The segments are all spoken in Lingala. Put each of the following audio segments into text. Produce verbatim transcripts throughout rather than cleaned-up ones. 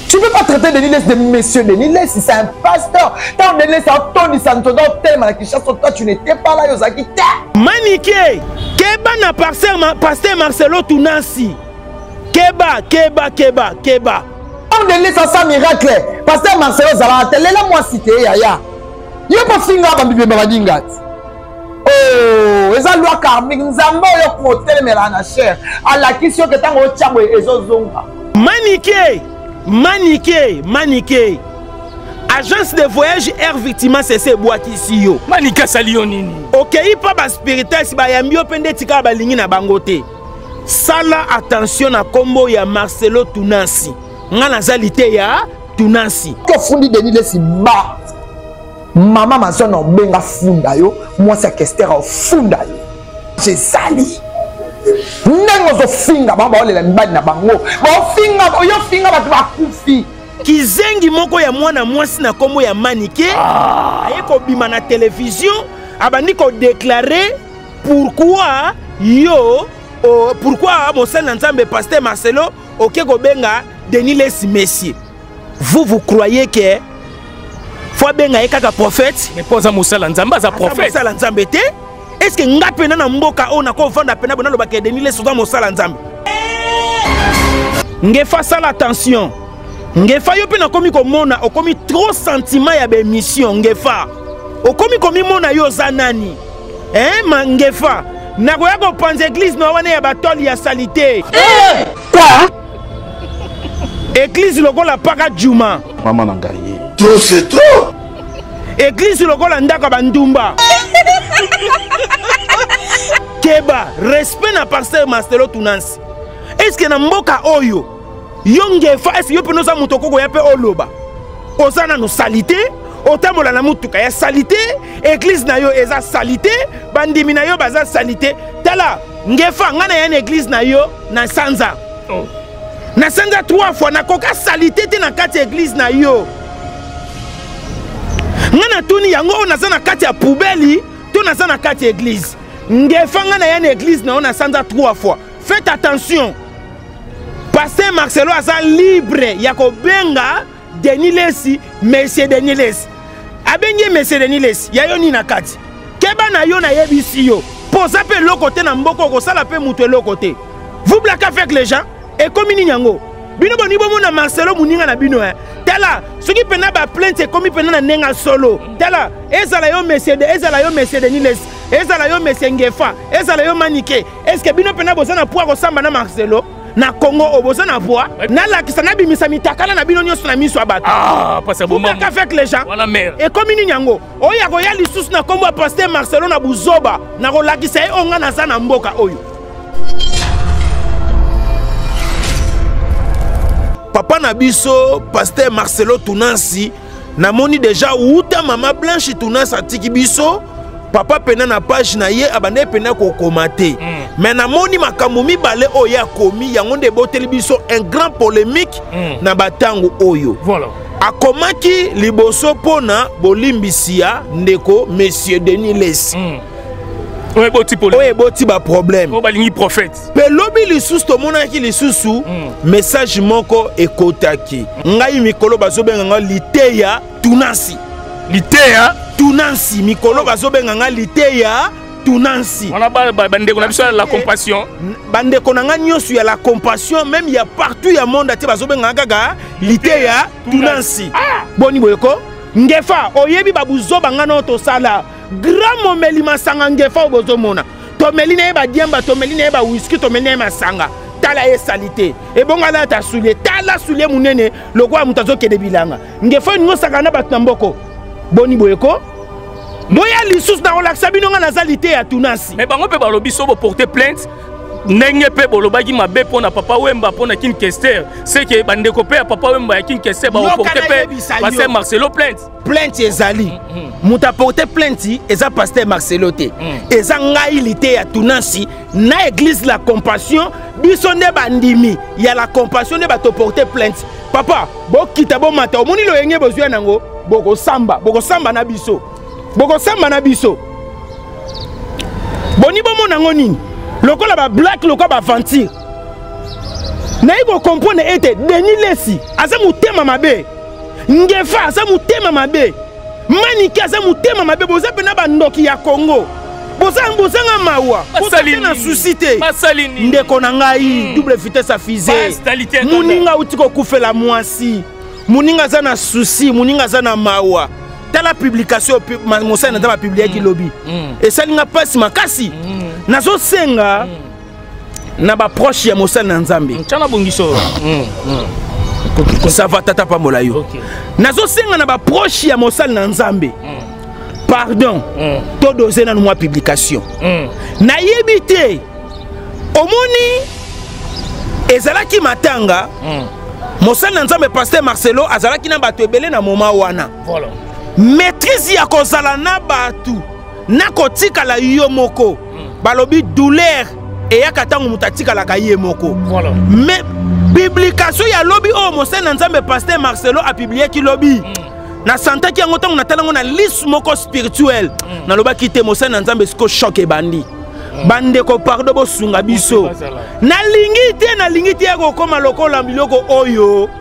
Tu ne peux pas traiter Denis Less de monsieur Denis Less, c'est un pasteur. Tant Denis Less a Tony Santodo tellement qui chasse toi, tu n'étais pas là, Yosaki. Maniké, Keba na pasteur Marcelo Tunansi. Keba, Keba, Keba, Keba. Tant Denis Less a sa miracle. Pasteur Marcelo Zala, telle est la moi cité, Yaya. Il n'y a pas finger à Bibi Babadingat. Oh, et ça loi karmique, nous avons eu un hôtel, mais la chair. À la question que tu as au Tchabo et Zozonga. Maniké. Maniké, Maniké. Agence de voyage Air Victima C C boîte ici yo. Manika salionini. OK, pas ba spirituel si ba yambio pende tika ba lingi na bangote. Sala attention na combo ya Marcelo Tunansi. Nga nazalité ya Tunansi. Que fundi Denis Less ba. Maman ma son no benga funda yo, moi c'est Kester au funda yo. J'ai sali. Nengo zo finga baba ole la mbadi na bango ba finga oyo finga ba bakufi kizengi moko ya mwana mwasi na kombo ya Maniké aye ko bima na télévision abandi ko déclarer pourquoi yo oh, pourquoi mosala nzambe pasteur Marcelo oké ko benga Denis Less Messie. Vous vous croyez que faut benga kaka prophète mais posa mosala nzambe za prophète mosala nzambe te. Est-ce que nga pena na mboka ona ko vanda pena bona loba ke Denis Less soza mosala nzambe ngefa sala attention ngefa yo pena komi ko mona okomi trop sentiment ya be mission ngefa okomi komi mona yo za nani hein ma ngefa na ko yako panze église no wana ya batoli ya salité eh quoi église lokola paka juma maman na ngai trop c'est trop église lokola ndaka bandumba Keba, respect na pasteur Marcelo Tunansi. Est-ce que na mboka oyo yongefa est-ce yo penoza mutokoko ya pe oloba osana no salité otamola na mutuka ya salité église na yo eza salité bandimi na yo baza salité tala ngefa ngana ya église na yo na sanza oh. Na sanza trois fois na koka salité te na kati église na yo ngana tuni yango na sana kati ya poubelle to na sana kati église ngefanga na yana église na ona sanza trois fois. Faites attention. Pasteur Marcelo asa libre ya ko benga Denis Less monsieur Denis Less. Abenye monsieur Denis Less ya yo ni na kati. Keba na yo na yebisi yo. Posa pe lokote na mboko ko sala pe mutu lokote. Vous blaquez avec les gens et comme ni nyango. Bino boni bomo na Marcelo muninga na bino hein. Tala, ce qui pena ba plainte comme pena na nenga solo. Tala, ezala yo monsieur de ezala yo monsieur Denis Less. Ezala yo monsieur Ngefa, ezala yo Maniké. Est-ce que bino pena bozana poa ko samba na Marcelo na Congo obozana poa na la kisana bimisa mitakala na bino nyoso na miso abatu. Ah, parce que bon moment avec les gens. Voilà mère. Et comme ni nyango, oya ko ya lisusu na kombo pasteur Marcelo na buzoba na ko lakisa e onga na sana mboka oyo. Papa Nabiso, pasteur Marcelo Tunansi, na moni déjà outa mama Blanche Tunansi atiki biso, papa pena na page na ye abande pena ko komate. Mm. Mais na moni makambo mibale oya komi yango nde boteli biso un grand polémique mm. na batango oyo. Voilà. Akomaki liboso pona bolimbisia ndeko monsieur Denis Less. Mm. Ouais, bon type ouais, bon type de problème. On va ligner prophète. Pelobi li sous to mona ki li susu message moko ekotaki. Ngai mikolo bazobenga nga liteya Tunansi. Liteya Tunansi mikolo bazobenga nga liteya Tunansi. On a bande ko na biso la compassion. Bande ko nga nyosu ya la compassion même il y a partout ya monde ati bazobenga gaga liteya Tunansi. Boni boyeko ngefa oyebi babuzoba nga no to sala. Grand momeli masanga ngefa obozo mona. Tomeli na eba diamba, tomeli na eba whisky, tomeli na eba sanga. Tala e salite. E bonga la ta soule. Tala soule munene. Lokwa mutazo kede bilanga. Ngefa nyo sakana batamboko. Boni boyeko. Boya lisus na relaxa binonga na zalité ya Tunansi. Mais bango pe balobi so bo porter plainte. Nenge pe bolobaki mabe pona papa Wemba pona kin Kester. C'est que bande ko pe papa Wemba ya kin Kester ba porter pe pasteur Marcelo plainte. Plainte ezali. Muta porter plainte eza pasteur Marcelo te. Eza ngai lité ya Tunansi na église la compassion biso nde bandimi ya la compassion ne ba to porter plainte. Papa, bo kita bo mata omoni lo yenge bozwa nango boko samba, boko samba na biso. Boko samba na biso. Boni bo monango nini? Lokola ba black lokola ba ventir. nayi ko comprendre ete Denis Lesi aza mutema mabe Ngefa aza mutema mabe Maniki aza mutema mabe boza pena bandoki ya Congo boza mbozanga mawa boza na suscité ndeko na ngai double vitesse à fusée muninga utiko kufela mwasi muninga za na souci muninga za na mawa tala publication mosala na publier ki lobby et ça linga passe makasi nazo senga na ba proche ya mosala na Nzambe tana bongiso ça va tata pambola yo nazo senga na ba proche ya mosala na Nzambe pardon to doser na moi publication na yebité omoni ezalaki matanga mosala na Nzambe pasteur Marcelo azalaki na bato ebele na moment wana voilà maîtrise ya kozala na batu na kotikala yo moko balobi douleur eyaka ntango moto atikalaka ye moko voilà mais publication ya lobi oyo mosala na Nzambe pasteur Marcelo apublieki lobi na santaki yango ntango natala ngo na liste moko spirituel nalobaki te mosala na Nzambe siko choc ebandi bandeko pardon bosunga biso nalingi te nalingi te ya kokoma lokola biloko oyo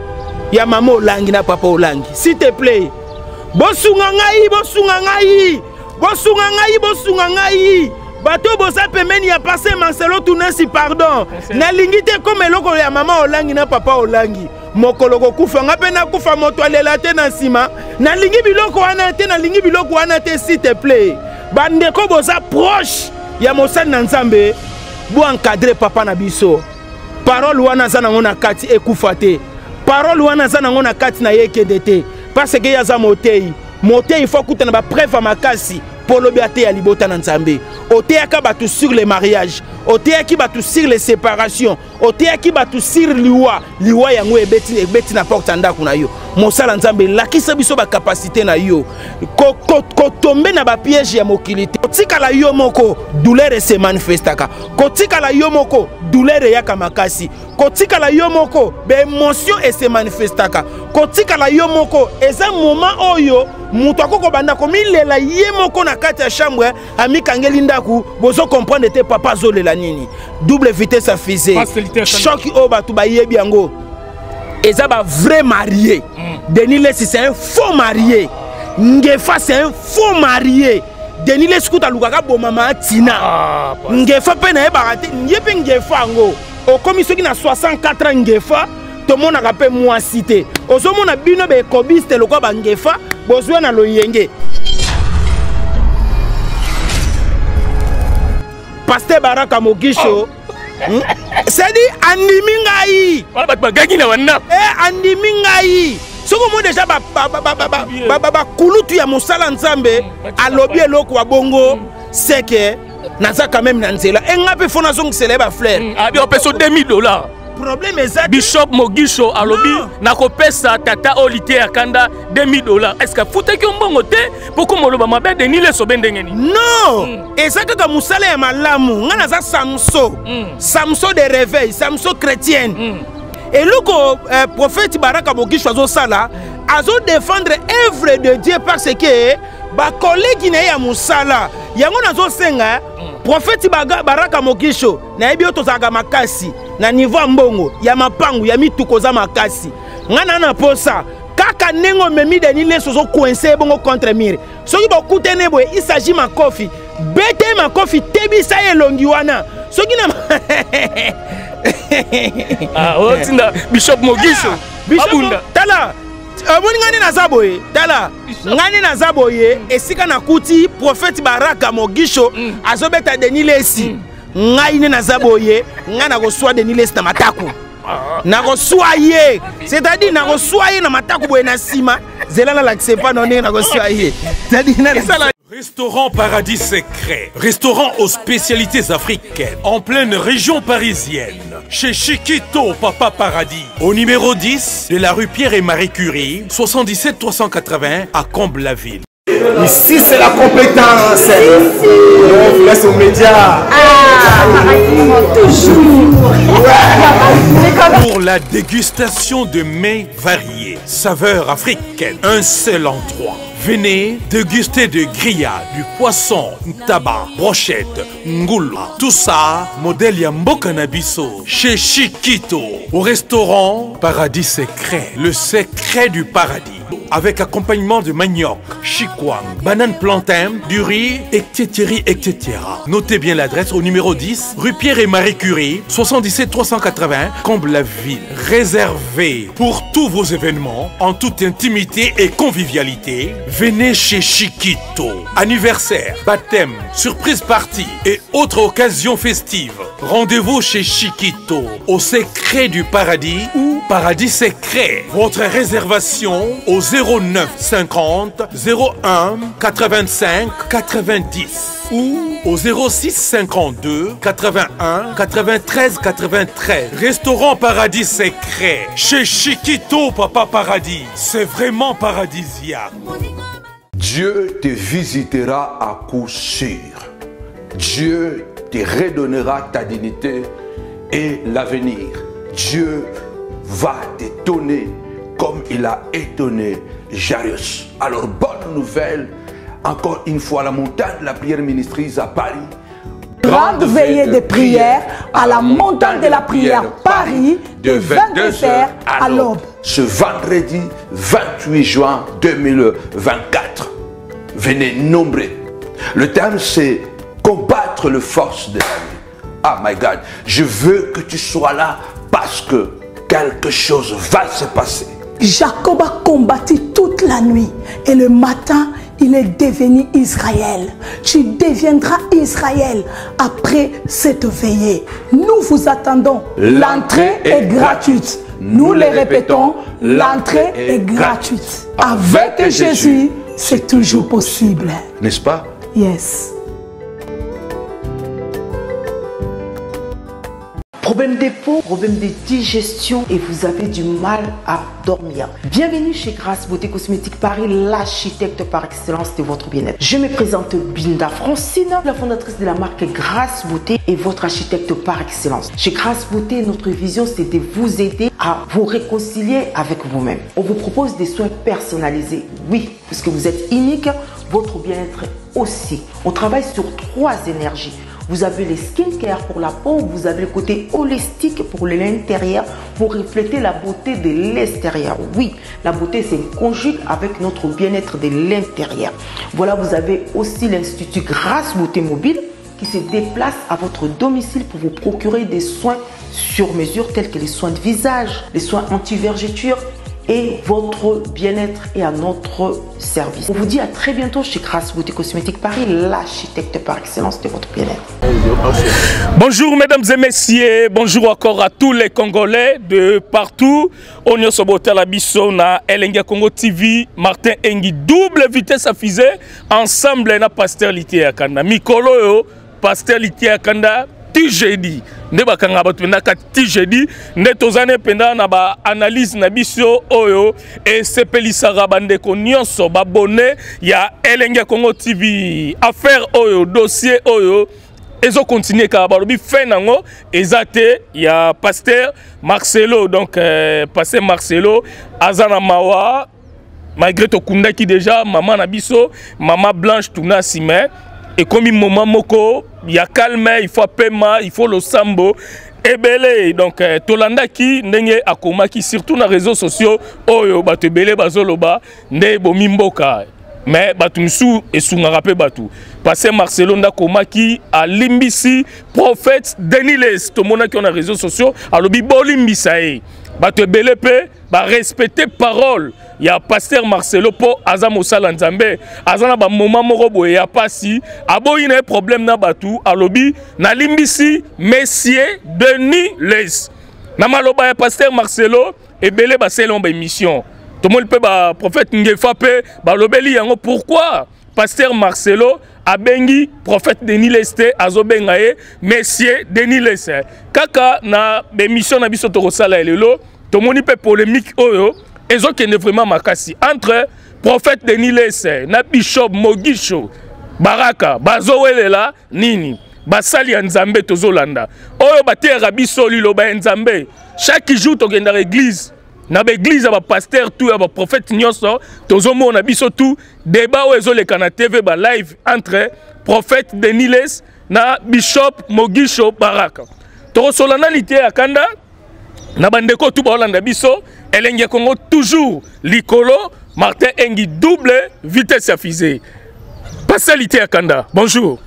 ya mama olangi na papa olangi s'il te plaît bosunga ngai bosunga ngai bosunga ngai bosunga ngai bato boza pemeni ya passer Marcelo tunasi pardon nalingi te comme eloko ya mama olangi na papa olangi mokolo kokufa nga pe na kufa moto alela te na nsima nalingi biloko wana te nalingi biloko wana te s'il te plaît bandeko boza proche ya mosali na Nzambe bo encadrer papa na biso parole wana za nango na kati ekufa te parole wana za nango na kati na yekede te parce que yaza motei motei il faut kutana ba preuve makasi polo biate ya libota na Nzambe oteyaka batu sur le mariage oteyaki batu sur les séparations oteyaki batu sur liwa liwa yango ebeti ebeti na porte ndako na yo mosala Nzambe lakisa biso ba capacité na yo ko ko tomber na ba piège ya mokilité kotikala yo moko douleur se manifestaka kotikala yo moko douleur ya kamakasi kotikala yo moko be émotion et se manifestaka kotikala yo moko eza moment oyo mutu akoko banda komilela ye moko na kati ya chambre amikangeli ndaku bozo comprendre te papa zolela nini double vitesse à fusée choc o batu ba yebi yango eza ba vrai marié Denis Lesi c'est un faux marié Ngefa c'est un faux marié Denis Lesi kuta lukaka bo mama tina Ngefa pe na e barate ngepe Ngefa ngo o komi soki na soixante-quatre ans Ngefa to mona ka pe moi cité ozo mona bino be kobiste lokwa ba Ngefa bozwa na loyenge Pasteur Baraka Mogisho c'est dit andimi ngai wala bat bagagi na wana eh andimi ngai soko mo déjà ba ba ba ba ba ba kulutu ya mosala Nzambe alobi eloko wa bongo c'est que naza quand même na nzela engape fona zongi célèbre frère abi opeso deux mille dollars problème est Bishop Mogisho alobi na kopesa tata olité akanda deux mille dollars est-ce que futaki mbongo te poko moloba mabe Denis Lesi bendengeni non et ça que musala ya malamu ngana za Samso Samso de réveil Samso chrétienne et loko prophète Baraka Mogisho azo sala azo défendre œuvre de Dieu parce que ba collègue na ya musala yango nazo senga prophète Baraka Mogisho na yebi otozaga makasi na niveau mbongo ya mapangu ya mituko za makasi ngana na posa kaka nengo memi Denis Lesi zo coincé bongo contre mire soki bokute nebo il s'agit ma kofi bete ma kofi tebisa elongi wana soki na ah otinda Bishop Mogisho Bishop tala amoni ngani na zaboye tala ngani na zaboye esika na kuti prophète Baraka Mogisho azobeta Denis Lesi ngai ne na zaboye ngana ko swa Denis Lesi na matako na ko swa ye c'est-à-dire na ko swa ye na matako boye na sima zelala l'accepte pas non na ko swa ye c'est-à-dire na sala. Restaurant Paradis Secret, restaurant aux spécialités africaines, en pleine région parisienne, chez Chiquito Papa Paradis, au numéro dix de la rue Pierre et Marie Curie, soixante-dix-sept trois cent quatre-vingts à Comble-la-Ville. Ici, c'est la compétence. On vous laisse aux médias. Ah, toujours. Ouais. Pour la dégustation de mets variés, saveurs africaines, un seul endroit. Venez déguster de grillades, du poisson, tabac, brochette, ngoula. Tout ça, modèle Yamboka Nabiso, chez Chiquito, au restaurant Paradis Secret, le secret du paradis. Avec accompagnement de manioc, chikwang, banane plantain, du riz, et cetera, et cetera. Notez bien l'adresse au numéro dix, rue Pierre et Marie Curie, soixante-dix-sept trois cent quatre-vingts, Comble-la-Ville. Réservé pour tous vos événements, en toute intimité et convivialité. Venez chez Chiquito. Anniversaire, baptême, surprise party et autres occasions festives. Rendez-vous chez Chiquito, au secret du paradis ou Paradis Secret. Votre réservation au zéro neuf cinquante zéro un quatre-vingt-cinq quatre-vingt-dix ou au zéro six cinquante-deux quatre-vingt-un quatre-vingt-treize quatre-vingt-treize. Restaurant Paradis Secret chez Chiquito Papa Paradis. C'est vraiment paradisiaque. Dieu te visitera à coup sûr. Dieu te redonnera ta dignité et l'avenir. Dieu va t'étonner comme il a étonné Jairus. Alors, bonne nouvelle, encore une fois, la montagne de la prière ministrise à Paris. Grande veillée de prière à la montagne de la prière Paris de vingt-deux heures à l'aube. Ce vendredi vingt-huit juin deux mille vingt-quatre. Venez nombreux. Le thème c'est combattre les forces de la nuit. Ah my God, je veux que tu sois là parce que quelque chose va se passer. Jacob a combattu toute la nuit et le matin, il est devenu Israël. Tu deviendras Israël après cette veillée. Nous vous attendons. L'entrée est gratuite. Nous le répétons, l'entrée est gratuite. Avec Jésus, c'est toujours possible. N'est-ce pas? Yes. Problème de peau, problème de digestion et vous avez du mal à dormir. Bienvenue chez Grâce Beauté Cosmétique Paris, l'architecte par excellence de votre bien-être. Je me présente Binda Francine, la fondatrice de la marque Grâce Beauté et votre architecte par excellence. Chez Grâce Beauté, notre vision c'est de vous aider à vous réconcilier avec vous-même. On vous propose des soins personnalisés, oui, puisque vous êtes unique, votre bien-être aussi. On travaille sur trois énergies. Vous avez les skincare pour la peau, vous avez le côté holistique pour l'intérieur, pour refléter la beauté de l'extérieur. Oui, la beauté c'est conjugue avec notre bien-être de l'intérieur. Voilà, vous avez aussi l'Institut Grâce Beauté Mobile qui se déplace à votre domicile pour vous procurer des soins sur mesure tels que les soins de visage, les soins anti-vergetures et votre bien-être est à notre service. On vous dit à très bientôt chez Grâce Beauté Cosmétique Paris, l'architecte par excellence de votre bien-être. Bonjour mesdames et messieurs, bonjour encore à tous les Congolais de partout. On est sur la biso na Elenga Congo T V, Martin Engi, double vitesse à fusée, ensemble na Pasteur Litié Akanda. Mikolo yo, Pasteur Litié Akanda. Jeudi ne bakanga batu na kati jeudi ne tozane penda na ba analyse na biso oyo et sepelisaka bandeko nyonso babone ya Elenga Congo T V affaire oyo dossier oyo ezo continuer ka balobi fait nango ezate ya Pasteur Marcelo donc euh, Pasteur Marcelo azana mawa malgré to kundaki déjà maman na biso maman Blanche Tuna Simé. Et comme il moment moko, il y a calme, il faut paiement, il faut le sambo. Et belé donc Tolanda qui n'est akoma qui surtout dans les réseaux sociaux, oyo batu belé bazoloba ne bomimboka. Mais batu sou et sou ngarape batu. Parce que Marcelo Ndakoma qui a limbisi prophète Deniles, tout le monde qui on a les réseaux sociaux, a lobi bolimbisae. Batu belé pe ba respecter parole. Il y a Pasteur Marcelo pour Azam Osala Nzambe. Azana ba moment moko boye ya pasi. Abo ina problème na batu. Alobi na limbisi Messier Denis Les. Na maloba ya Pasteur Marcelo et belé ba selon ba mission. Tout le monde peut ba prophète Ngefa pe ba lobeli yango pourquoi Pasteur Marcelo a bengi prophète Denis Leste azobengaye Messier Denis Leste. Kaka na be mission na biso to sala elelo. Tout le monde peut polémique oyo. Et ce qui est vraiment makasi entre prophète Denis Lesse na bishop Mogisho Baraka bazowelela nini basali ya Nzambe tozolanda oyo batera biso liloba ya Nzambe chaque jour tokenda à l'église na ba église ba pasteur tout ya ba prophète nyonso tozomona biso tout débat oyo ezoleka na T V ba live entre prophète Denis Lesse na bishop Mogisho Baraka tokosolana lité ya kanda na bandeko tout baolanda biso elenge Congo toujours likolo Martin Engi double vitesse à fusée. Passalité à Kanda. Bonjour.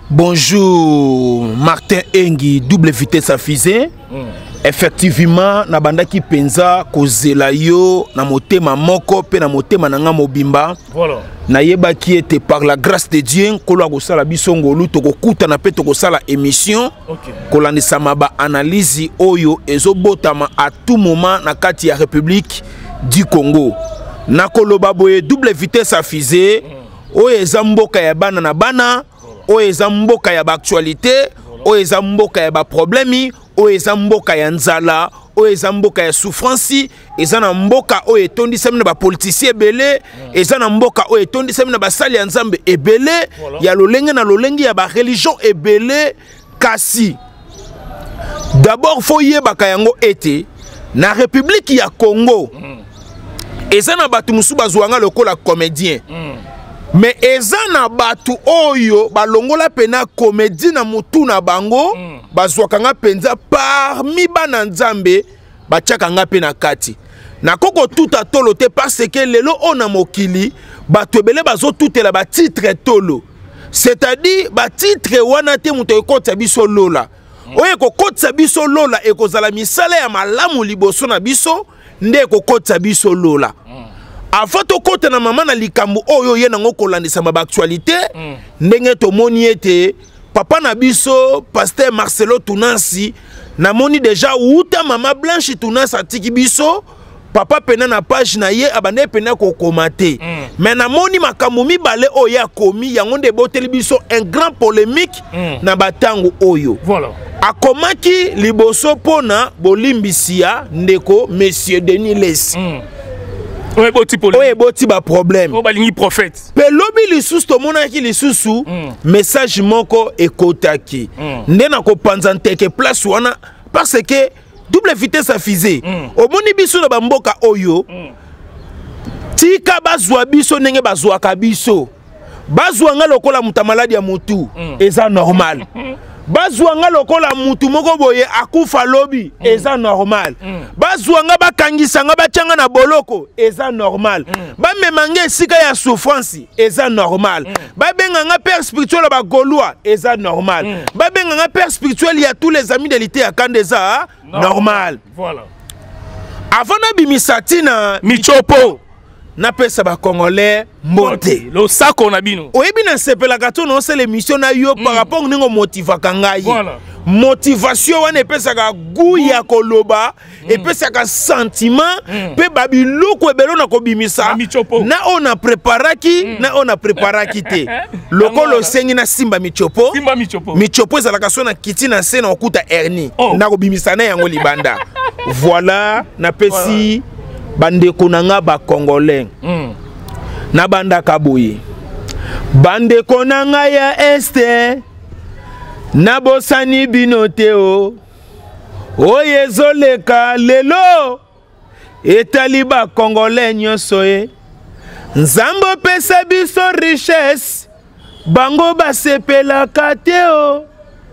Bonjour Martin Engi double vitesse à fusée. Mm. Effectivement na bandaki penza kozela yo na motema moko pe na motema nanga mobimba. Voilà. Na yeba qui était par la grâce de Dieu kolo akosala biso ngolu tokokuta na pe tokosala émission. OK. Kolandisa maba analyse oyo ezobotama à tout moment na kati ya République du Congo. Nakoloba boye double vitesse à fusée oyo eza mboka ya bana na bana oyo eza mboka ya ba actualité oyo eza mboka ya ba problème oyo eza mboka ya nzala oyo eza mboka ya souffrance eza na mboka oyo etondisami na ba politicien ebele eza na mboka oyo etondisami na basali ya Nzambe ebele ya lolenge na lolenge ya ba religion ebele kasi d'abord faut yebaka yango ete na République ya Congo eza na batu musu bazwanga lokola comédien mm. mais eza na batu oyo balongola pena comédie na mutu na bango mm. bazwaka nga penza parmi bana Nzambe batiaka nga pe na kati na koko tuta tolo te parce que lelo ona mokili batu ebele bazo tutela ba titre tolo c'est-à-dire ba titre wana te muto ekota biso lola mm. oyo ekokota biso lola ekozala misala ya malamu liboso na biso nde kokota biso lola mm. avant to kota na mama na likambo oyo ye nango kolandisa ma actualité mm. ndenge to moni ete papa na biso pasteur Marcelo Tunansi na moni déjà uta mama Blanche Tunansi atiki biso papa pena na page na ye abande pena ko komate mm. mais na moni makambo mibale oyo ya komi yango nde boteli biso un grand polémique mm. na batango oyo voilà akomaki liboso pona bolimbisia ndeko monsieur Denis Lesse mm. oye boti polémique oye boti ba problème o balingi prophète pe lobi lisusu to monaki lisusu mm. message moko ekotaki mm. nde na ko panza nteke place wana parce que double vitesse à fusée mm. omoni biso na bamboka oyo mm. tika bazwa biso ndenge bazwaka biso bazwanga lokola muta maladi ya mutu mm. eza normal bazwanga lokola mutu moko boye akufa lobi mm. eza normal mm. bazwanga bakangisanga bachanga na boloko eza normal mm. bamemanga esika ya souffrance eza normal mm. babenganga père spirituel ba Gaulois eza normal mm. babenganga père spirituel ya tous les amis de l'ité ya Kandeza normal. normal voilà avant na bimisati na Michopo na pesa ba congolais mbote lo sako na bino oyebi na sepela gato no c'est l'émission na yo mm. par rapport ningo motivaka ngai voilà motivation wana epesaka goût ya koloba mm. epesaka sentiment mm. pe babiloko ebelo na kobimisa na ona preparaki mm. na ona preparaki te lokolo sengi na simba michopo simba michopo michopo ezalaka so na kiti na se na okuta hernie oh. na kobimisa na yango libanda voilà na pesi voilà. Bandeko nanga ba congolais mm. na banda kaboye bandeko nanga ya este na bosani binoteo oyezoleka lelo etali ba congolais nyonso ye nzambo pesa biso richesse bango basepelaka te o.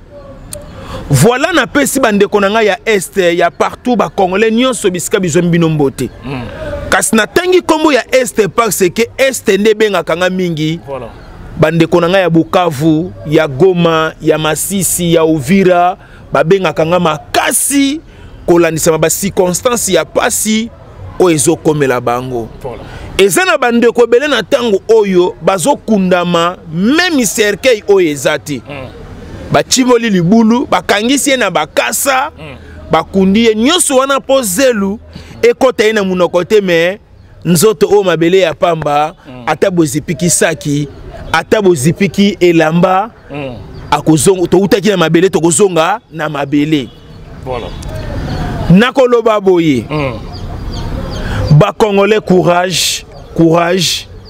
Voilà na pesi bandeko nanga ya este ya partout ba congolais nyonso bisika bizombi bino mbote mm. kasi na tangi kombo ya este parce que este nde benga kanga mingi voilà bandeko nanga ya Bukavu ya Goma ya Masisi ya Uvira babenga kanga makasi kolandisa ba circonstance ya pasi o ezokomela bango voilà eza na bandeko bele na tango oyo bazokundama même cercueil oyo ezati mm. bachimoli libulu bakangisi na bakasa mm. bakundi nyonso wana po zelu ekota ina munoko te me nzoto o mabele ya pamba mm. ata bozipiki saki ata bozipiki elamba mm. akozonga to utaki na mabele to kozonga na mabele voilà nakoloba boye mm. ba congolais courage courage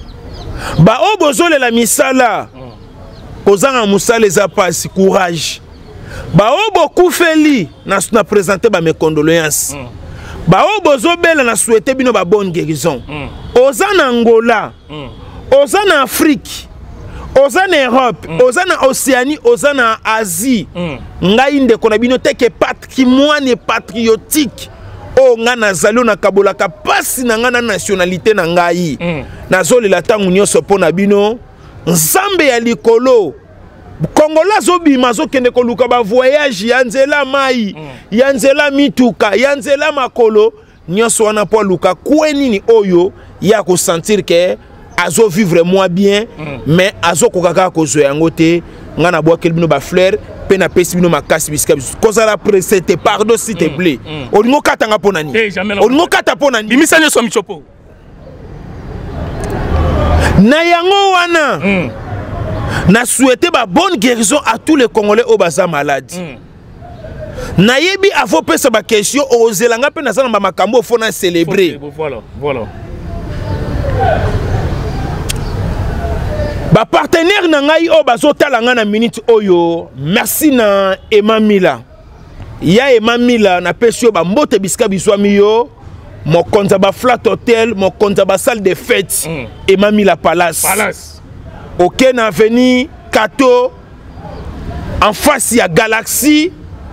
ba o bozole la misala kozanga musala eza pasi courage ba o bokufeli na na présenter ba mes condoléances ba o bozobela na souhaiter bino ba bonne guérison oza na Angola oza na Afrique oza na Europe oza na Océanie oza na Asie ngai ndeko na bino teke patrimoine patriotique o nga nazali na kabolaka pasi na nga na nationalité na ngai nazolela tangu nyonso pona bino nzambe ya likolo Kongola zobima zokende koluka ba voyage ya nzela mai ya nzela mituka ya nzela makolo nyonso wana po luka kwenini oyo ya ko sentir que azo vivre moins bien mais azo kokaka ko zo yango te nga na boa kelbino ba fleur pe na pesi bino makasi bisika koza la presete pardon s'il te plaît olingo katanga ponani olingo kata ponani bimisa nyoso michopo na yango wana na souhaiter ba bonne guérison à tous les Congolais au baza malade na yebi avo pesa ba question ozelanga pe na zana ba makambo fo na célébrer voilà voilà ba partenaire na ngai o bazotala nga na minute oyo merci na Emamila ya Emamila na pesio ba mbote bisika biswami yo mo konza ba flat hotel mo konza ba salle de fête mm. Emamila Palace Palace ok na avenue Kato en face ya Galaxy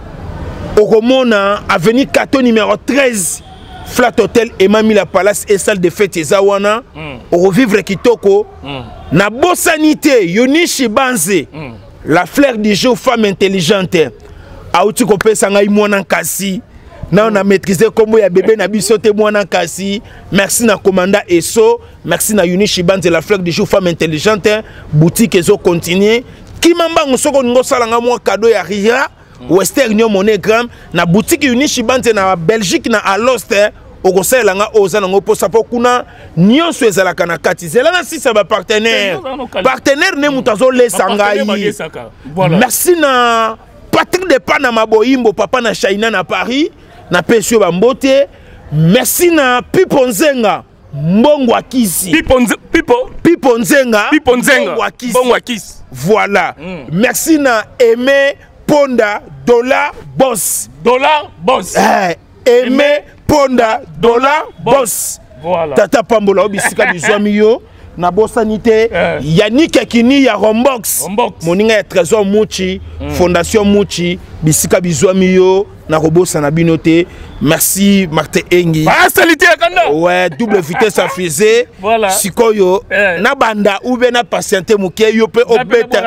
okomona avenue Kato numéro treize flat hotel Emamila Palace et salle de fête ezawana mm. revivre kitoko mm. na bosanité Yonishi Banze mm. la fleur du jour femme intelligente auti ko pesa ngai mwana kasi na on a maîtrisé comme ya bébé na biso te mwana kasi merci na commanda Eso merci na Yonishi Banze la fleur du jour femme intelligente boutique ezo continuer kimamba ngosoko ngo salanga mwa cadeau ya Ria Western Union Monogram na boutique Yonishi Banze na Belgique na Aloste okosala nga oza nango posa pokuna nyonso ezalaka na kati zela na sisa ba partenaire partenaire ne mutazo lesa ngai merci na Patrick de Panama Boyimbo papa na China na Paris na pesio ba mbote merci na Pipo Nzenga Mbongo Akisi Pipo Pipo Pipo Nzenga Pipo Nzenga Mbongo Akisi voilà mm. merci na Aimé Ponda Dollar Boss Dollar Boss eh, Aimé Ponda Dollar Boss voilà tata pambola obisika bizwami yo na bosanité eh. Yannick Kini ya Rombox moninga ya Trésor Muchi mm. Fondation Muchi bisika bizwami yo na robosa na binote merci Martin Engi facilité kanda ouais double vitesse à fusée voilà sikoyo eh. na banda ube na patienter muke yo pe obeta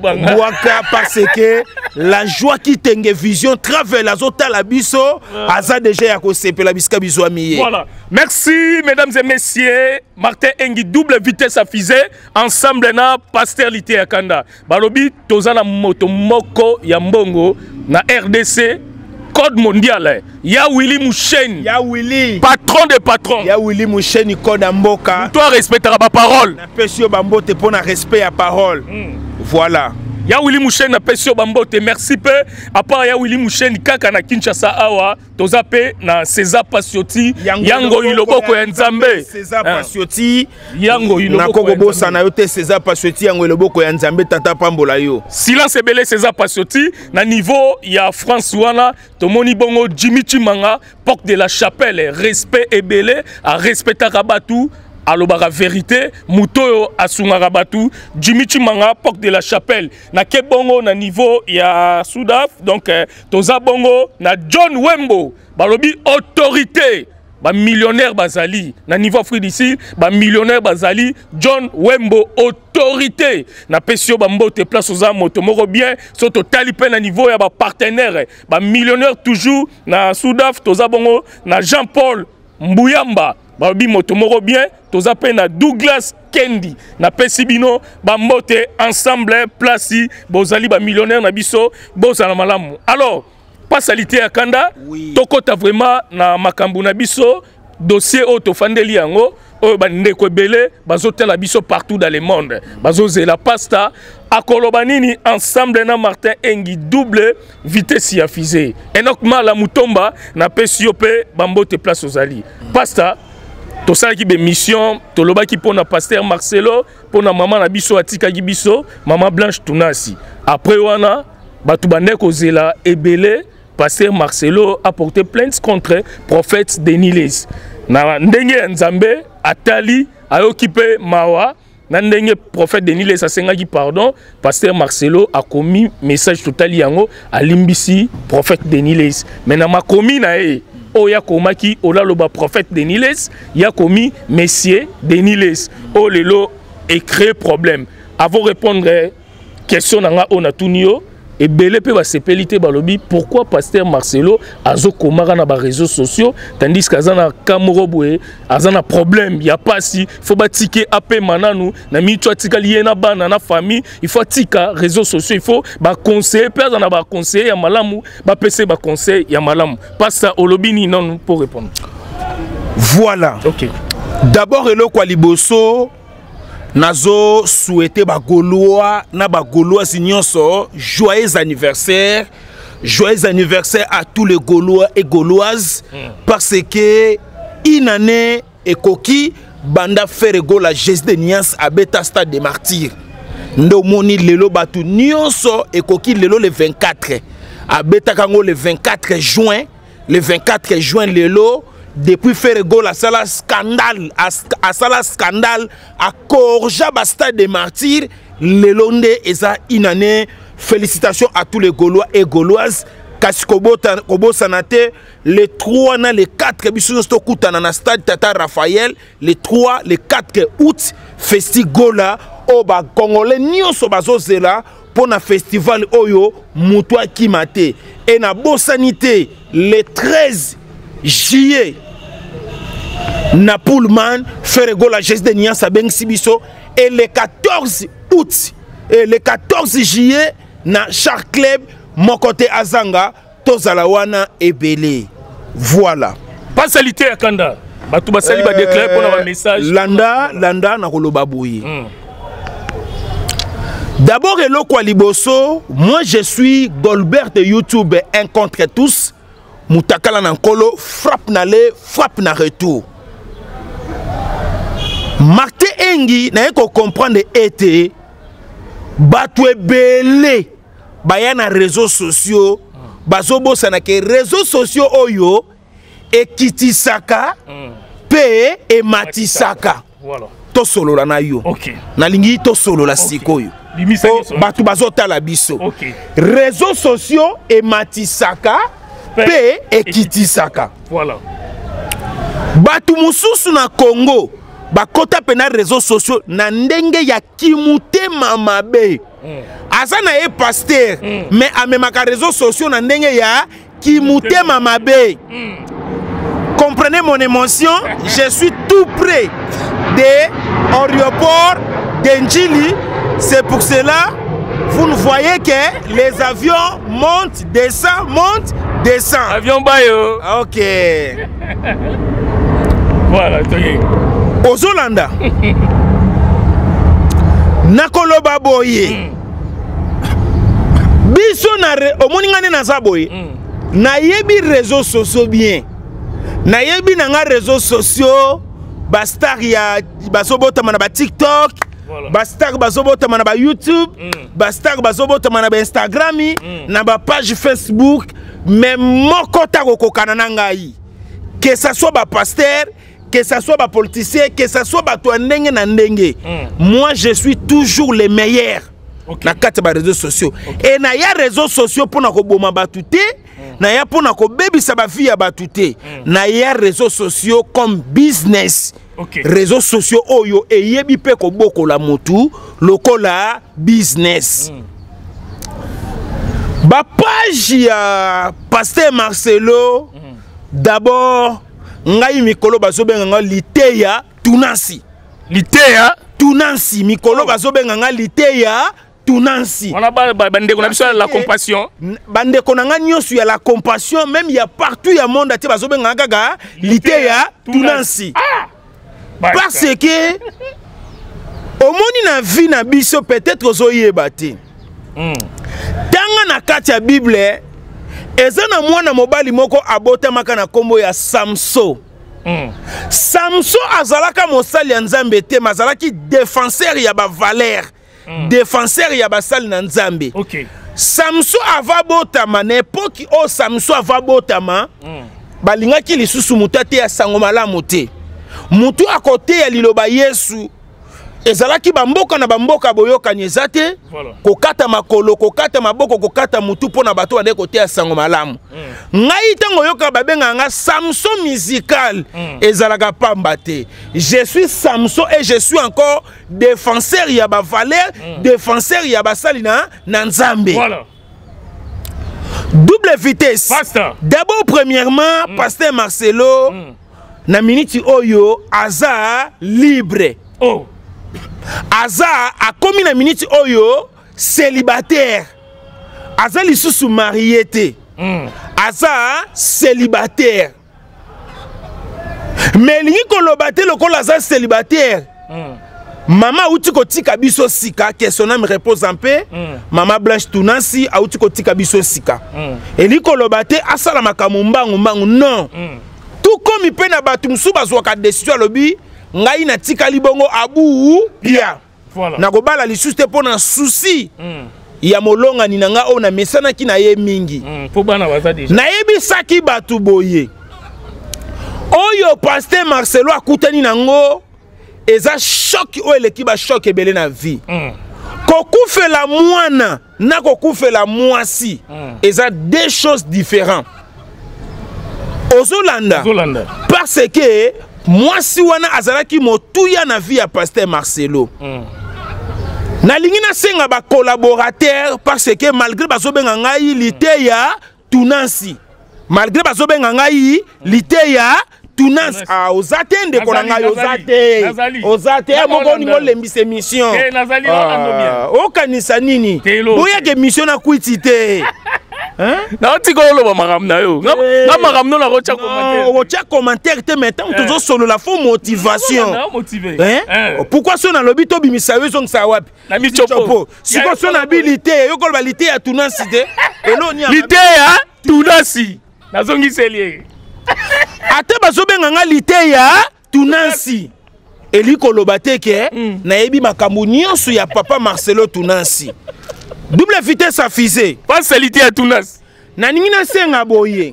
waka parce que la joie qui tenge vision travel azota la biso aza déjà ya ko sepela bisika bizwami voilà merci mesdames et messieurs Martin Engi double vitesse à fusée ensemble na pasteur Lité Kanda balobi tozana moto moko ya mbongo na R D C code mondial ya Willy Moucheni ya Willy patron de patron ya Willy Moucheni code mboka toi respectera ba parole na pesio bambote pour na respect à parole mm. voilà ya Willy Moucheni na pesio bambote merci pe à part ya Willy Moucheni kaka na Kinshasa awa toza pe na César Pasioti yango iloboko ya Nzambe César Pasioti yango iloboko na kokobosa na yo te César Pasioti yango iloboko ya Nzambe tata pambola yo silence ebele César Pasioti na niveau ya France wana tomoni bongo Jimmy Chimanga porte de la chapelle respect ebele a respecter Rabatu alobaka vérité muto asungaka batu Jimmy Chimanga porte de la chapelle na ke bongo na niveau ya Soudaf donc eh, toza bongo na John Wembo balobi autorité ba millionnaire bazali na niveau Afrique d'ici ba millionnaire bazali John Wembo autorité na pesio ba mbote place oza moto moko bien so totali pe na niveau ya ba partenaire ba millionnaire toujours na Soudaf toza bongo na Jean-Paul Mbuyamba babi moto moko bien toza pe na Douglas Kendi na pesibino ba mbote ensemble place bozali ba millionnaire na biso bozala malamu alors pas salité ya Kanda oui. Tokota vraiment na makambu na biso dossier auto fandeli yango o ba ndeko ebele bazotela biso partout dans le monde bazozela pasta akoloba nini ensemble na Martin Engi double vitesse ya fusée Enoch Mala Mutomba na pesio pe bambote place ozali pasta to ça qui be mission to loba qui pour na pasteur Marcelo pour na maman na biso atika ki biso maman Blanche Tunasi après wana batu bande kozela ebele pasteur Marcelo a porté plainte contre prophète Denis Les na ndenge nzambe atali a occupé mawa na ndenge prophète Denis Les asengaki pardon pasteur Marcelo a commis message total yango a limbisi prophète Denis Les mais na makomi na e o ya komaki o la loba prophète Denis Les ya commis messieurs Denis Les o lelo et créer problème avant répondre question nanga on a tunio et belé pe ba sepelité balobi pourquoi pasteur Marcelo azo komara na ba réseaux sociaux tandis qu'azana kamoro boye azana problème y a pas si faut ba ticket apé mananu na mi to tika lié na bana na famille il faut tika réseaux sociaux il faut ba conseiller pe azana ba conseiller ya malamu ba pc ba conseil ya malamu pas ça olobini non pour répondre voilà OK d'abord eloko liboso nazo souhaiter ba Gaulois na ba Gaulois nyonso joyeux anniversaire joyeux anniversaire à tous les Gaulois et Gauloises mm. parce que une année ekoki banda faire gola Jésus de Nias à Beta Stade des Martyrs ndo moni lelo batu nyonso ekoki lelo le vingt-quatre à Beta Kango le vingt-quatre juin le vingt-quatre juin lelo depuis faire go la sala scandale à sala scandale à Korja Stade des Martyrs le londe eza une année félicitations à tous les Gaulois et Gauloises Kasikobo Kobo Sanate les trois na les quatre biso sto kutana na stade Tata Raphaël les trois les quatre août festi gola oba congolais nyonso bazozela pour na festival oyo mutwa kimate et na bosanité le treize juillet na Pullman faire go la Jésus de Nias à Ben Sibiso et le quatorze août et le quatorze juillet na Char Club mon côté Azanga Tozalawana et Belé voilà pas salité à Kanda batu basali ba déclarer pour un message landa landa na koloba boyi d'abord eloko liboso moi je suis Golbert de YouTube un contre tous mutakala na nkolo frappe na le frappe na retour Martin Engi na eko comprendre été batwe belé baya na réseaux sociaux bazobo sana ke réseaux sociaux oyo ekitisaka pe e matisaka voilà to solo la na yo OK na lingi to solo la sikoyo batu bazota la biso OK réseaux sociaux e matisaka pe ekitisaka voilà batu mususu na Congo bakota pena réseaux sociaux na ndenge ya kimutema mabe mm. Asa na e pasteur mm. mais amemaka réseaux sociaux na ndenge ya kimutema mabe mm. Comprenez mon émotion. Je suis tout près de l'aéroport d'Enjili. C'est pour cela vous ne voyez que les avions montent, descendent, montent, descendent. Avion bayo. Ok. Voilà, tenez. Aux Hollanda. Nakoloba boye. Biso na omoningane na zaboye. Na yebi réseaux sociaux bien. Na yebi na nga réseaux sociaux bastar ya basobota mana ba TikTok. Voilà. Bastar bazobota mana ba YouTube, mm. Bastar bazobota mana ba Instagram, mm. Na ba page Facebook, mais moko ta kokokana na ngai. Que ça soit ba pasteur, que ça soit ba politicien, que ça soit ba to ndenge na ndenge. Mm. Moi je suis toujours le meilleur. Okay. Na kati ba réseaux sociaux. Okay. Et na ya réseaux sociaux pour na ko boma batute, mm. Na ya pour na ko bebisa ba fille ya batute. Mm. Na ya réseaux sociaux comme business. Okay. Réseaux sociaux oyo e yebi pe ko boko la motu lokola business. Mm. Ba page ya pasteur Marcelo mm. D'abord ngai mikolo bazobenga nga liteya tunansi. Liteya tunansi mikolo oh. Bazobenga nga liteya tunansi. On a bande qu'on a besoin de la compassion. Bande qu'on a nyonso ya la compassion même il y a partout ya monde ati bazobenga gaga liteya tunansi. Ah! Parce que au moni na vie na biso peut-être ozoyeba te. Mm. Tanga na kati ya Bible eza na mwana mobali moko abotamaka na kombo ya Samson. Mm. Samson azalaka mosali ya nzambe te mazalaki défenseur ya ba valeur. Mm. Défenseur ya ba sali na nzambe. OK. Samson ava botama na époque o Samson ava botama. Mm. Balingaki lisusu mutate ya sango malamu te. Mutu a côté ya liloba Yesu. Ezalaki bamboka na bamboka boyoka nyezate. Voilà. Kokata makolo, kokata maboko, kokata mutu pona bato ade côté ya sango malamu. Mm. Ngai tango yoka babenga nga Samson musical. Mm. Ezalaka pamba te. Je suis Samson et je suis encore défenseur ya ba valeur, mm. défenseur ya ba salina na nzambe. Voilà. Double vitesse. D'abord premièrement, mm. Pasteur Marcelo mm. na minute oyo aza libre. Oh. Aza a commis na minute oyo célibataire. Aza lisusu marié te. Mm. Aza célibataire. Mais lingi kolobate lokolo aza célibataire. Mm. Mama uti kotika biso sika que son âme repose en paix. Mm. Mama Blanche Tunasi a uti kotika biso sika. Mm. Eli kolobate asala makambo mbangu mbangu non. Mm. Tout comme il peut na batu musu bazwaka décision lobi ngai na tika libongo abu pia. Voilà. Na kobala lisusu te pona souci. Mm. Ya molonga ni nanga o na mesana ki na ye mingi. Mm. Po bana baza déjà. Na yebi saki batu boye. Oyo Pasteur Marcelo akutani nango eza choc o eleki ba choc ebele na vie. Mm. Kokufela mwana na kokufela mwasi. Mm. Eza deux choses différentes. Ozolanda. Ozolanda. Parce que moi si wana azalaki motuya na vie ya Pasteur Marcelo. Mm. Na lingi na senga ba collaborateur parce que malgré bazobenga ngai liteya Tunansi. Malgré bazobenga ngai liteya Tunansi. Ah ozatende ko ngai ozate. Ozate moko ningo lembise mission. Eh nazali Ah, o kanisa nini? Boya ke mission na kwitite. Hein? Na tiko lo maramna yo. Na maramno na rocha commentaire. Rocha commentaire te maintenant toujours solo la faux motivation. Na motivé. Hein? Pourquoi son na lobby to bimisa yo son sa wapi? Na mi chopo. Si ko son habilité yo ko habilité ya Tunansi te. Elo ni lité ya Tunansi. Na zongi selie. Ate bazobenga nga lité ya Tunansi. Eli ko lobate ke na yebi makambo nyonso ya papa Marcelo Tunansi. Double vitesse à fusée. Pas salité à Tunansi. Naningina senga boye.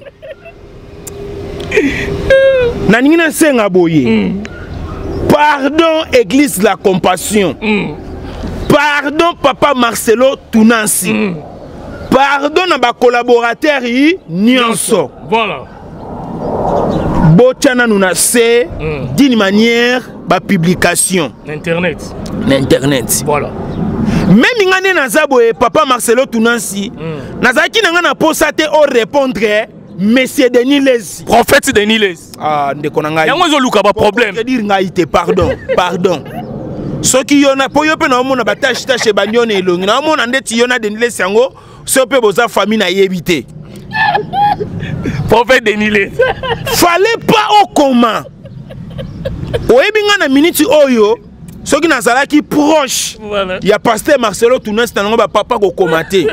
Naningina senga boye. Mm. Pardon Église de la Compassion. Mm. Pardon Papa Marcelo Tunansi. Mm. Pardon à ma collaborateur Nyonso. Voilà. Bochana nous na c'est mm. d'une manière ba publication. Internet. Internet. Voilà. Même ngane nazabo et Papa Marcelo Tunansi, mm. nazaki nangana posate au répondre Monsieur Denis Les. Prophète Denis Les. Ah, ndeko nanga. Yango zo luka ba problème. Je dire ngaite pardon, pardon. Ce qui yona po yo pe na mona batache tache banyone elongi. Na mona ndeti yona Denis Les yango, so pe boza famille na yebité. Prophète Denis Les. Fallait pas au comment. Oyebi na minute oyo. Ceux qui n'ont qui proche, voilà. Il y a Pasteur Marcelo Tunansi nango ba papa ko commenter.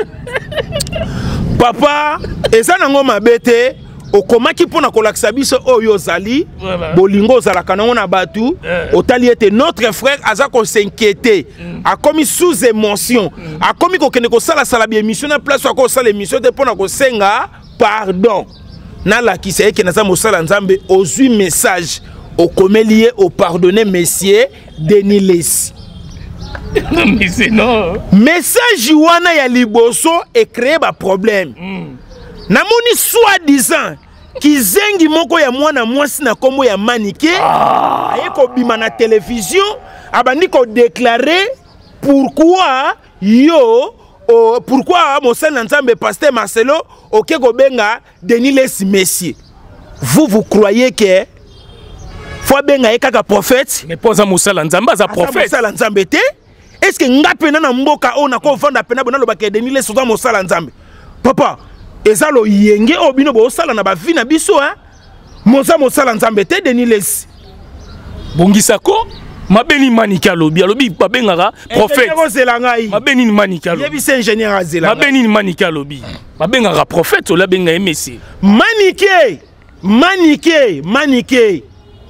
Papa, et ça nango mabete o koma ki pona ko lakisa biso oyo zali, bolingo zala kanongo na batu, otali était notre frère aza ko s'inquiéter, a commis sous émotion, a commis ko kene ko sala sala bi émission na place ko sala émission de pona ko senga pardon. Na la ki sey ke naza mo sala nzambe ozui message. Au commélier au pardonner messieurs Denis Les. Mais c'est non. Message wana ya liboso et créer ba problème. Mm. Namoni soi-disant kizengi moko ya mwana mwasi na kombo ya Manike ah. Aye ko bima na télévision abandi ko déclarer pourquoi yo oh, pourquoi Mosel Nzambe Pasteur Marcelo OK ko benga Denis Les messieurs. Vous vous croyez que faut benga kaka prophète mais poza musala nzamba za prophète musala nzambe te est-ce que ngapena na mboka ona ko vanda pena bona lobaka Denis Les soza musala nzambe papa ezalo yenge obino bo sala na ba vie na biso hein moza musala nzambe te Denis Les bongisa ko mabeni manika lobi alobi babengaka prophète mabeni manika lobi yebi c'est ingénieur azela mabeni manika lobi babengaka prophète ola benga M C Manike Manike Manike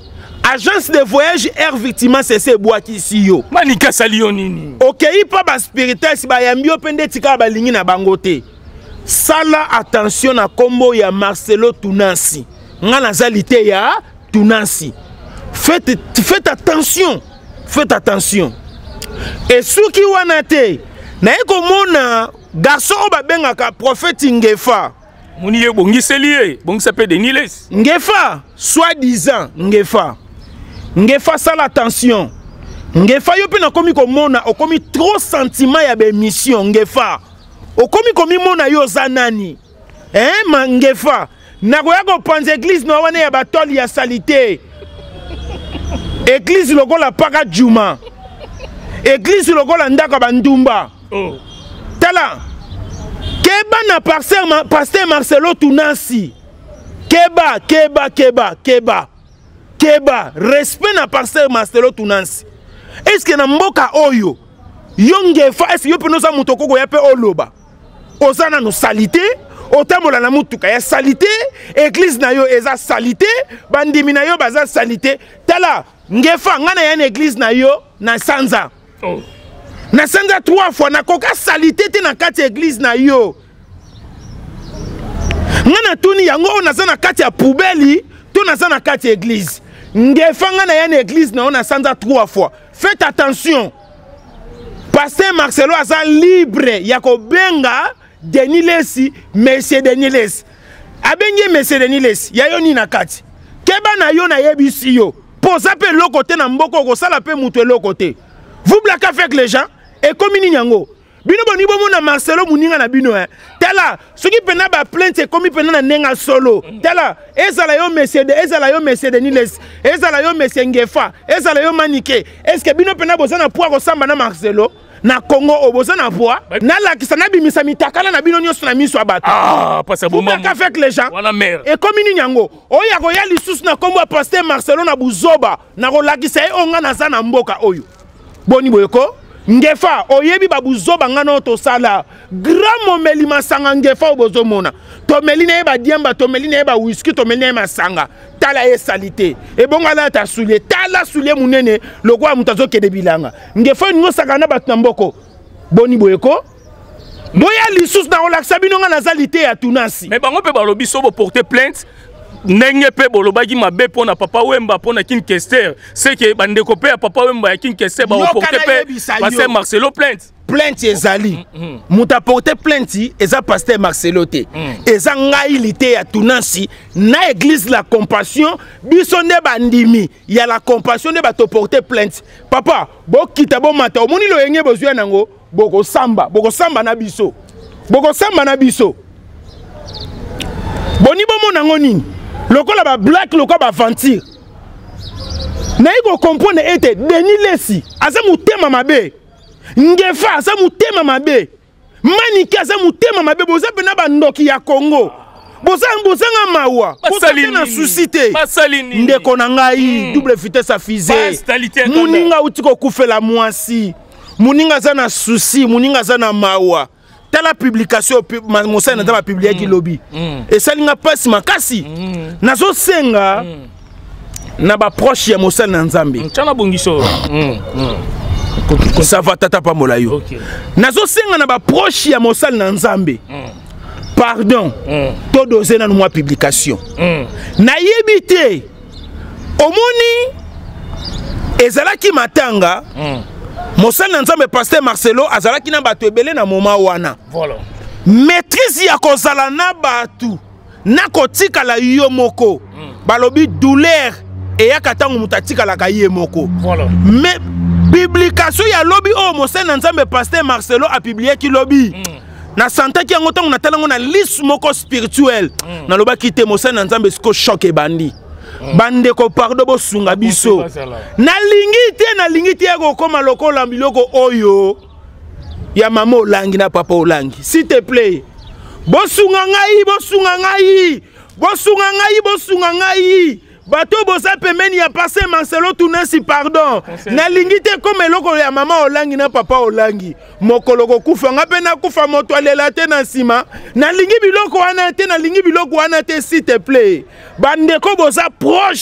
agence de voyage Air Victima c'est ce bois qui si yo manika salio nini okei pa ba spirituel si ba yambio pende tika ba lingi na bangote sala attention na kombo ya Marcelo Tunansi nga nazalité ya Tunansi faites faites attention faites attention et souki wana te na eko mona garçon ba bengaka prophète Ngefa muni ye bongiseli bongisa pe Deniles Ngefa soi-disant Ngefa Ngefa sala attention Ngefa yo pe na komi ko mona okomi trop sentiment ya be mission Ngefa okomi komi mona yo zanani hein ma Ngefa na koya ko panze église no wana ya batoli ya salité église lokola paka juma église lokola ndaka bandumba oh. Tala keba na pasteur ma, pasteur Marcelo Tunansi keba keba keba keba keba respect na pasteur Marcelo Tunansi est-ce que na mboka oyo Ngefa est-ce yo pe no sa mutoko ko ya pe oloba osana no salité otambola na mutuka ya salité église na yo eza salité bandimi na yo baza salité tala Ngefa ngana ya église na yo na sanza oh. Na sanza trois fois na koka salité te na kati église na yo ngana tuni yango na za na kati ya poubeli to na za na kati église Ngefa ngana ya église na na sanza trois fois faites attention pasteur Marcelo aza libre ya ko benga Deniles monsieur Deniles abenye monsieur Deniles ya yo ni na kati keba na yo na yebisi yo posa pe lo côté na mboko ko sala pe mutu lo côté vous blaquez avec les gens et comme ni nyango bino boni bomo na Marcelo muninga na bino hein tela soki pena ba plainte comme pena na nenga solo tela ezala yo monsieur de ezala yo monsieur Deniles ezala yo monsieur Ngefa ezala yo Manike est-ce que bino pena boza na poa ko samba na Marcelo na Congo oboza na poa na la kisana bimisa mitakala na bino nyoso na miso abatu ah parce que bon avec les gens voilà mère et comme ni nyango oya ko ya lisusu na kombo pasteur Marcelo na buzoba na ko lakisa e onga na za na mboka oyo boni boyeko Ngefa oyebi babuzoba ngana to sala grand momeli masanga Ngefa obozo mona to melina e ba diamba to melina e ba whisky to melina e masanga tala e salité e bonga la ta soulier tala soulier munene lokwa mutazo ke de bilanga Ngefa ngo sakana batamboko boni boyeko boya lisus na relaxa bino ngana zalité ya Tunansi mais bango pe balobi so bo porter plainte nenge pe bolobaki mabe pona papa Wemba pona kin kester c'est que bandeko pe papa Wemba ya kin kester ba porter pe pasteur Marcelo plainte plainte ezali muta porter plainte eza pasteur Marcelo te eza ngai lité ya Tunansi na église la compassion biso nde bandimi ya la compassion nde ba to porter plainte papa bo kita bo mata omoni lo yenge bozwa nango boko samba boko samba na biso boko samba na biso boni bomo nango nini lokola ba black lokola ba ventir na iko comprendre ete Deniles aza mutema mabe Ngefa aza mutema mabe Manike aza mutema mabe boza pena ba ndoki ya Congo boza boza nga mawa boza na suscité ndeko na ngai double vitesse à fusée muninga utiko kufela mwasi muninga za na souci muninga za na mawa tala publication mosa na tala publier ki lobby et ça linga passe makasi nazo senga na ba proche ya mosa na Nzambe chana bongiso ça va tata pa molayo nazo senga na ba proche ya mosa na Nzambe pardon to doser na moi publication na yebité omoni ezalaki matanga Mosala Nzambe pasteur Marcelo azalaki na bato ebele na moma wana. Voilà. Maîtrise ya kozala na batu na kotika la yo moko. Mm. Balobi douleur et ya katangu mutatika la kaye moko. Voilà. Mais publication ya lobby oh Mosala Nzambe pasteur Marcelo a publié ki lobby. Mm. Na santa ki yango tangu na talango na liste moko spirituel. Mm. Na loba ki te Mosala Nzambe sko choc e bandi. Bande ko pardo bo sunga biso na lingite na lingite ko koma lokola biloko oyo ya mama olangi na papa olangi s'il te plaît bo sunga ngai bo sunga ngai bo sunga ngai bo sunga ngai bato boza pemeni ya passer Marcelo Tunansi pardon na lingite comme loko ya mama olangi na papa olangi mokolo ko kufa nga pe na kufa moto alela te na sima na lingi biloko wana te na lingi biloko wana te s'il te plaît bande ko boza proche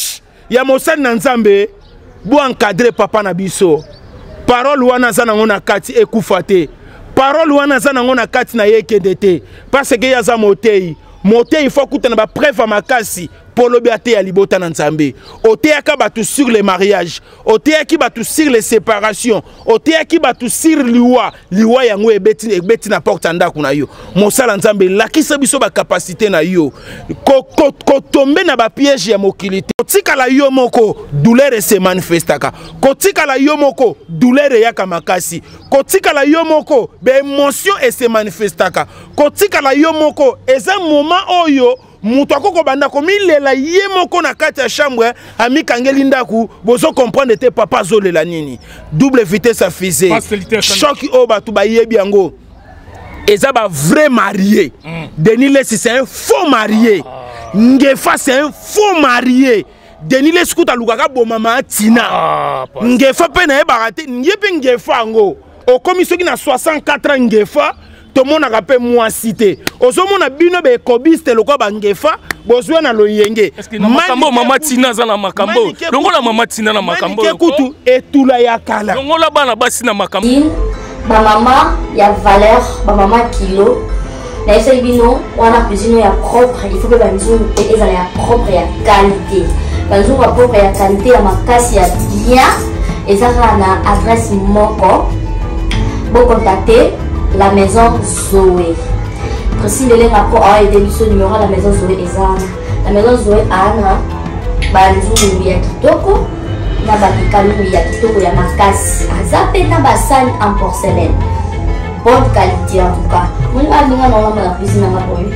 ya mosali na nzambe bo encadrer papa na biso parole wana za nango na kati ekufa te parole wana za nango na kati na yekende te parce que yaza motei motei il faut kutana ba preuve makasi polobi ate ya libota na nzambe oteyaka batu sur le mariage oteyaki batu sur les séparations oteyaki batu sur liwa liwa yango ebeti ebeti na porte ndako na yo mosala nzambe lakisa biso ba capacité na yo ko ko, ko tomber na ba piège ya mokili te kotikala yo moko douleur se manifestaka kotikala yo moko douleur yaka makasi kotikala yo moko be émotion et se manifestaka kotikala yo moko eza moment oyo mutu akoko banda komilela ye moko na kati ya chambre amikangeli ndaku bozo comprendre te papa zolela nini double vitesse à fusée choc o batu ba yebi yango eza ba vrai marié mm. Denis Lesi c'est un faux marié ah. Ngefa c'est un faux marié Denis Lesi kuta lukaka bo mama tina ah, Ngefa pe na e barate ngepe Ngefa ngo o komi soki na soixante-quatre ans Ngefa tout le monde a rappelé moi cité. Au moment où bino be kobiste le quoi bangefa, bozwa na loyenge. Est-ce que na makambo mama tina za na makambo? Longo la mama tina na makambo. Kutu etula ya kala. Longo la bana basi na makambo. Ba mama ya valeur, ba mama kilo. Na esa bino wana cuisine ya propre, il faut que ba mizo eza ya propre ya qualité. Ba mizo ya propre ya qualité ya makasi ya bien. Eza na adresse moko. Bon contacter la maison Zoé. Précis le lien rapport a été mis sur le numéro de la maison Zoé Ezana. La maison Zoé Anna, Banzu ya kitoko, na bakikalu ya kitoko ya makasi. Azape na basani en porcelaine. Bonne qualité en tout cas. Mon alinga na la cuisine na boy.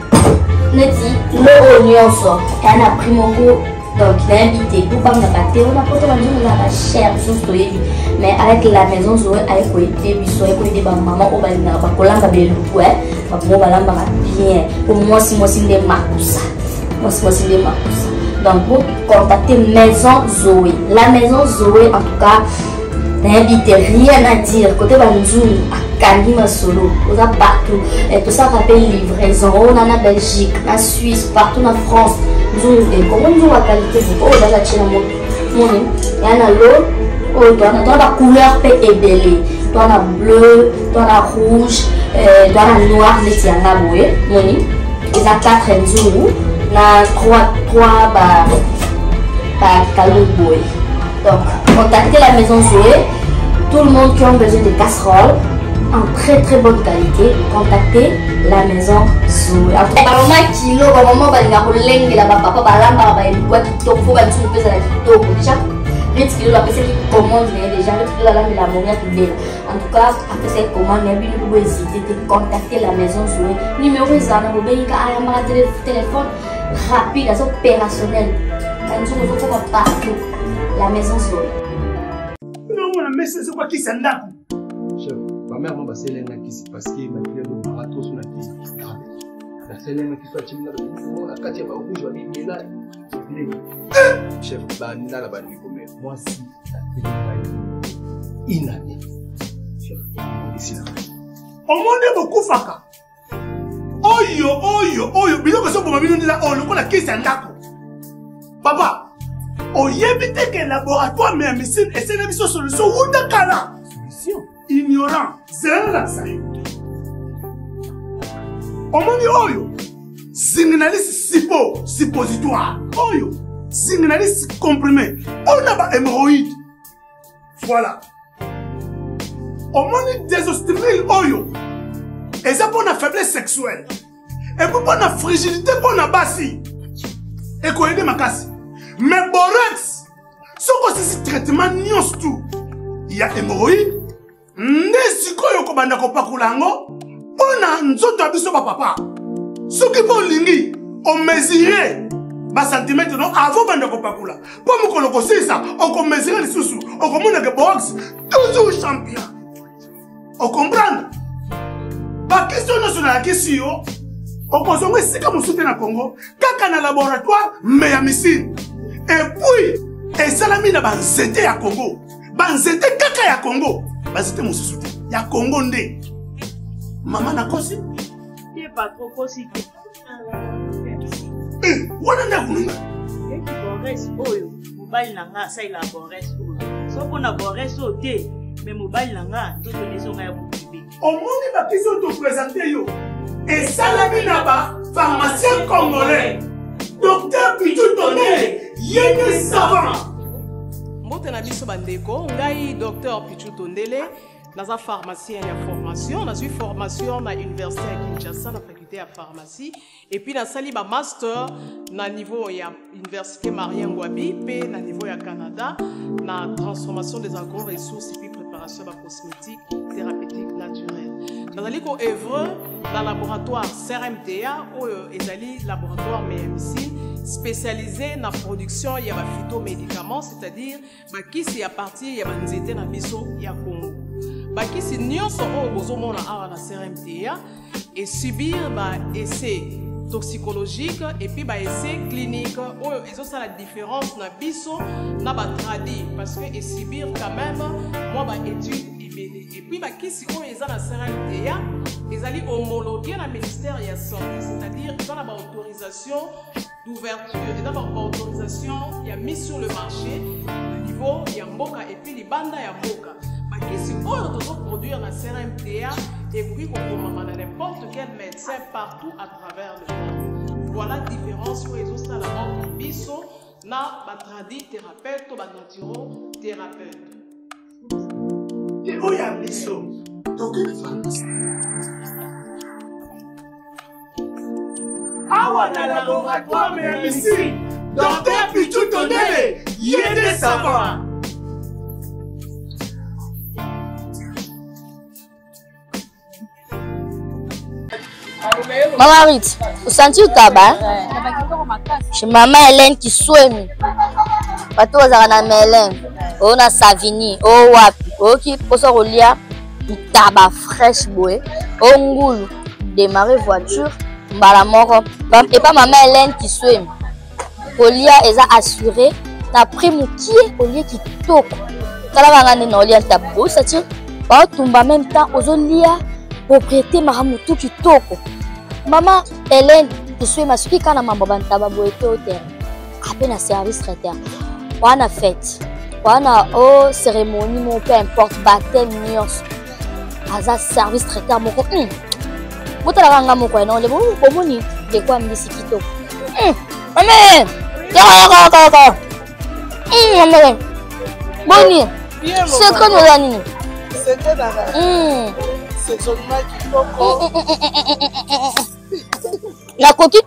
Neti le oignon so. Elle a pris mon goût. Donc, il a invité tout par la bâté, on a porté la maison de la chair, mais avec la maison, Zoé a écouté, puis Zoé a écouté maman, on va aller dans la colombe, on va aller bien. Pour moi, si moi, c'est des marcoussa. Moi, si moi, c'est des marcoussa. Donc, vous contactez Maison Zoé. La maison Zoé, en tout cas, n'invite rien à dire. Côté Banzoum, à Kalima Solo, on a partout. Et tout ça rappelle livraison. On en a Belgique, en Suisse, partout en France. Comment nous la qualité de l'eau dans la Chine? Il y a l'eau, dans la couleur ébélée, dans la bleu, dans la rouge, dans la noire, les tiens là, il y a quatre jours, il y a trois, trois, bah, bah, donc, contactez la maison Zoé. Tout le monde qui a besoin de casseroles en très très bonne qualité, contactez la maison Zoé. Maman kilo, maman balinga kolenge la papa balamba ba elikuwa kitoko fo ba tsupe pesa la kitoko déjà. vingt kilo la pesa qui commande déjà vingt kilo la la monia tudela. En tout cas, après cette commande, il y a une bonne hésiter de contacter la maison Zoé. Numéro zana bo benga ala ma téléphone rapide, assez opérationnel. Quand tu veux faut partout. La maison Zoé. Non, mais c'est quoi qui s'en a? Ma mère m'a passé l'un qui s'est passé, ma mère m'a raté sur la vie. La seule qui soit timide, la quatrième fois où je vais aller là. Chef, Banda la banni comme moi, si la télé inanée. Chef, ici là. Au monde est beaucoup faka. Oyo, oyo, oyo, bien que ça pour ma vie, on dit là, oh, le coup la qui s'en a. Papa, on y évite que le laboratoire mais médecine et c'est une solution ou d'accord. Solution. Ignorant, c'est là ça. Au monde oyo, signaliste sipo, suppositoire, oyo, signaliste comprimé, on a pas hémorroïde. Voilà. Au monde désostimule oyo, et ça pour la faiblesse sexuelle, et pour la fragilité pour la bassi, et qu'on aide ma casse. Mais borax, ce que c'est ce traitement nions tout, il y a hémorroïde. Nesiko yoko banda ko pakulango pona nzoto abiso ba papa soki po lingi o mesurer ba centimètre non avant banda ko pakula po mukolo ko sisa o ko mesurer lisusu o ko mona ke box toujours champion o comprendre ba question nationale question o ko zongo sika musute na Congo kaka na laboratoire mais ya missile et puis et salami na ba nzete ya Congo ba nzete kaka ya Congo. Basite mususu te ya Congo nde mama na kosi ye pas trop kosi eh wana nda kununga e ki bores oyo mobali nanga ça il a borès so qu'on a borès au thé mais mobali nanga tout les gens ya boubi au monde ba question te présenter yo et salami na ba pharmacien congolais docteur Pichu Tondele yene savant mbote na biso bandeko ngai docteur Pichu Tondele naza pharmacien ya formation nazwi formation na université ya Kinshasa na faculté ya pharmacie et puis nasali ba master na niveau ya université Marien Ngouabi pe na niveau ya Canada na transformation des agro-ressources et puis préparation de cosmétiques thérapeutiques naturelles. Nazali ko œuvre dans le laboratoire C R M T A ou ezali laboratoire M M C spécialisé dans la production ya ba phytomédicaments, c'est-à-dire bakisi à partir ya banzete na biso ya Congo. Bakisi nyonso o bozomona awa na C R M T A et subir ba essai toxicologique et puis ba essai clinique ou eso ça la différence na biso na ba tradi parce que et subir quand même moi ba étude et puis ba kisi o eza na C R M T A ezali homologué na ministère ya santé, c'est-à-dire dans la autorisation d'ouverture et d'abord autorisation ya mise sur le marché au niveau ya mboka et puis les banda ya mboka bakisi oyo tozo produire na C R M T A et puis qu'on na n'importe quel médecin partout à travers le monde. Voilà la différence où ils ont ça là entre biso na ba tradi thérapeute ou ba naturo thérapeute. Et où y a biso donc une pharmacie awa na laboratoire mais ici docteur Pichu Tondele yene savant. Maman Rit, vous sentez le tabac? Chez maman Hélène qui souhaite. Pato Zara na Hélène. On a Savini. Oh wapi. Oh qui pose au lit. Du tabac fraîche boé. Oh ngoulou. Démarrer voiture. Mbala moro. Et pas maman Hélène qui souhaite. Au lit, elle a assuré. N'a pris mon pied au lit qui toque. Kala vangane na au lit tabou. Ça tient. Pas tomber en même temps aux lia. Propriété Mahamutu qui toque. Maman Hélène, je suis ma fille quand maman bantaba boete au terre. À peine à service traiteur. On a fête. On a oh cérémonie mon peu importe baptême nios. Aza service traiteur mon ko. Hum. Bota la ngam ko non le bon bomoni de quoi me disi kito. Hum. Amen. Ya ya ya ya. Hum amen. Boni. C'est comme la nini. C'est que là. Hum. C'est seulement qui faut la coquille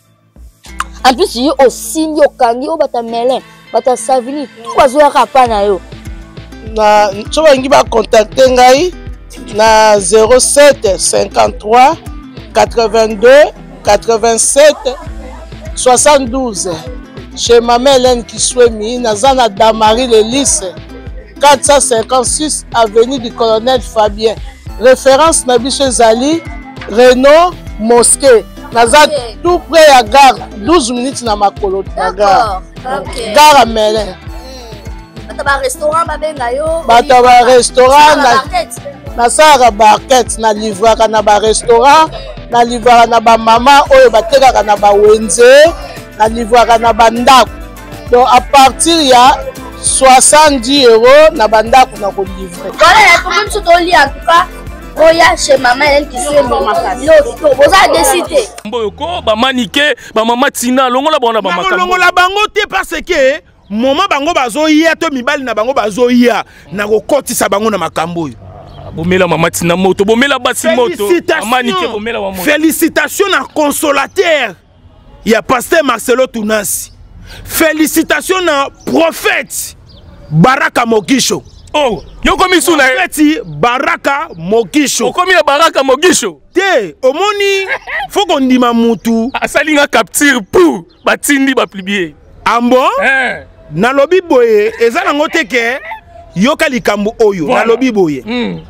en plus il y a aussi yo kangi o bata melen bata savini tout bazo rapa na yo na so bangi ba contacter ngai na zéro sept cinquante-trois quatre-vingt-deux quatre-vingt-sept soixante-douze chez Maman Hélène qui souemi na zana Damari le lycée quatre cent cinquante-six avenue du colonel Fabien. Référence Nabi chez Zali, Renault, Mosquée. Nazat okay. Tout près à gare, douze minutes na makolo na gare. Okay. Gare à Mélin. Bata ba restaurant ba benga yo. Bata ba restaurant na na sara barquette na livraka na ba restaurant, na livraka na ba mama oyo batekaka na ba wenze, na livraka na ba ndako. Donc à partir ya soixante-dix euros na ba ndako na ko livrer. Voilà, tout le monde se doit en tout cas. Oh ya chez maman elle qui suit maman Lo, vous avez décidé. Mboyoko ba manike ba mama Tina longola bona ba makambo. Longola bango te parce que moma bango bazo ya to mibali na bango bazo ya na ko kotisa bango na makambo. Bomela mama Tina moto, bomela basi moto. Manike bomela wa moto. Félicitations na consolateur. Ya pasteur Marcelo Tunasi. Félicitations na prophète Baraka Mogisho. Oh, yo komi suna Feti Baraka Mogisho. O komi na Baraka Mogisho. Te, omoni faut qu'on ndima mutu asalinga capture pour batindi ba publier. Ambo? Eh. Na lobi boye eza na ngote ke yoka likambo oyo voilà. Na lobi boye. Mm.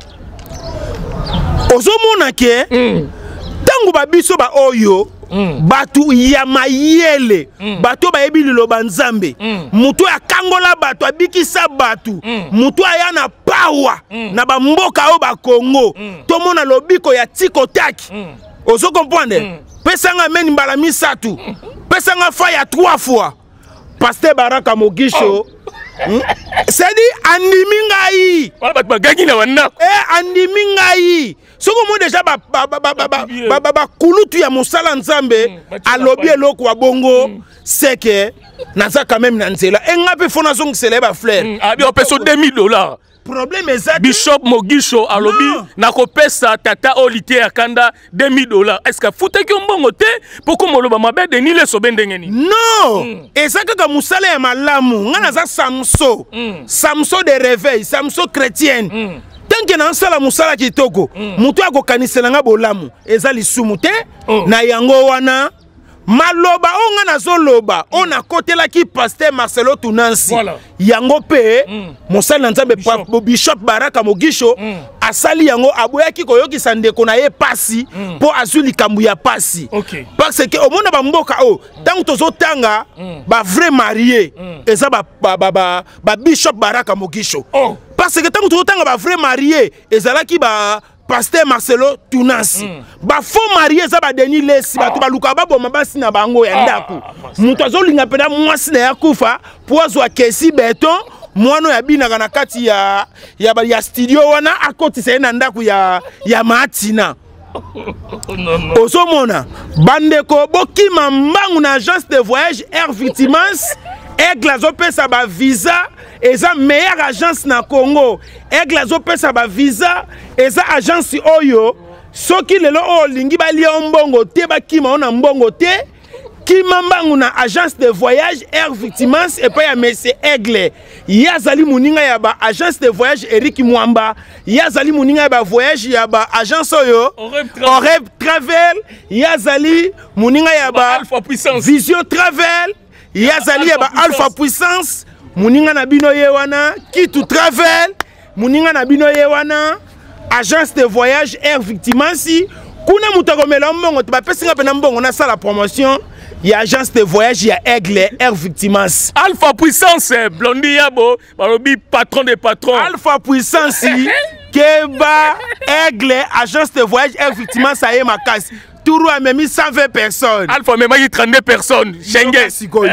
Ozomona ke mm. Tango ba biso ba oyo mm. Batu ya mayele mm. Batu ba yebi liloba nzambe mm. Mutu ya kangola batu abikisa batu mm. Mutu ya na pawa mm. Na ba mboka o ba Congo mm. Tomona lobiko ya tiko taki mm. Ozo comprendre mm. Pesanga meni mbala misatu mm. Pesanga faya trois fois Pasteur Baraka Mogisho. C'est dit Andimingaï. Eh, Andimingaï. Ce que moi déjà, ba ba ba ba ba ba ba ba kulutu ya musala nzambe, alobi eloko wa bongo, c'est que naza quand même nanzela. Enga pe fona zong célèbre fleur. Ah bien on peut sur deux mille dollars. Problème exact. Bishop Mogisho alobi nakopesa tata olite akanda deux mille dollars. Est-ce que fouté ki mbongo te poko moloba mabe de ni le sobendengeni? Non. Et ça que musala ya malamu, ngana za Samso. Samso de réveil, Samso chrétienne. Tant que nan sala musala kitoko, mutu akokanisela nga bolamu, eza lisumu te na yango wana. Maloba onga nazoloba on a kotela ki pasteur Marcelo Tunansi yango pe mosala nzambe Bishop Baraka Mogisho asali yango aboyaki koyokisa ndeko na ye pasi po azuli kambu ya pasi parce que au monde ba mboka o tant tozo tanga ba vrai marié eza ba ba ba ba Bishop Baraka Mogisho parce que tant tozo tanga ba vrai marié ezala ki ba Pasteur Marcelo Tunansi. Mm. Ba faux marié za ba Denis Lesi ba to ba luka ba boma basi na bango ya ndaku. Mutu azolinga pena mwasi na yakufa poazo akesi beton mwana ya bina kana kati ya ya ba ya studio wana akoti se na ndaku ya ya Matina. Ozomona bandeko bokima mbangu na agence de voyage Air Vitimans Aigle azopesa ba visa eza meilleure agence na Congo. Aigle azopesa ba visa eza agence oyo soki lelo o lingi bali mbongo te bakima ona mbongo te kima mbangu na agence de voyage Air Vitimans et pa ya monsieur Aigle yazali muninga ya ba agence de voyage Eric Mwamba yazali muninga ya ba voyage ya ba agence oyo Oreb Travel yazali muninga ya ba Alpha Puissance Vision Travel yazali ya ba Alpha Puissance muninga na bino ye wana Kitu Travel muninga na bino ye wana agence de voyage Air Vitimans kuna mutakomela mbongo tbapesinga pena mbongo na sala promotion ya agence de voyage ya Aigle Air Vitimans Alpha Puissance Blondie Yabo balobi patron des patrons Alpha Puissance Keba Aigle agence de voyage Air Vitimans aye makasi Tourou a mis cent vingt personnes. Alpha Mema y trente-deux personnes. Schengen.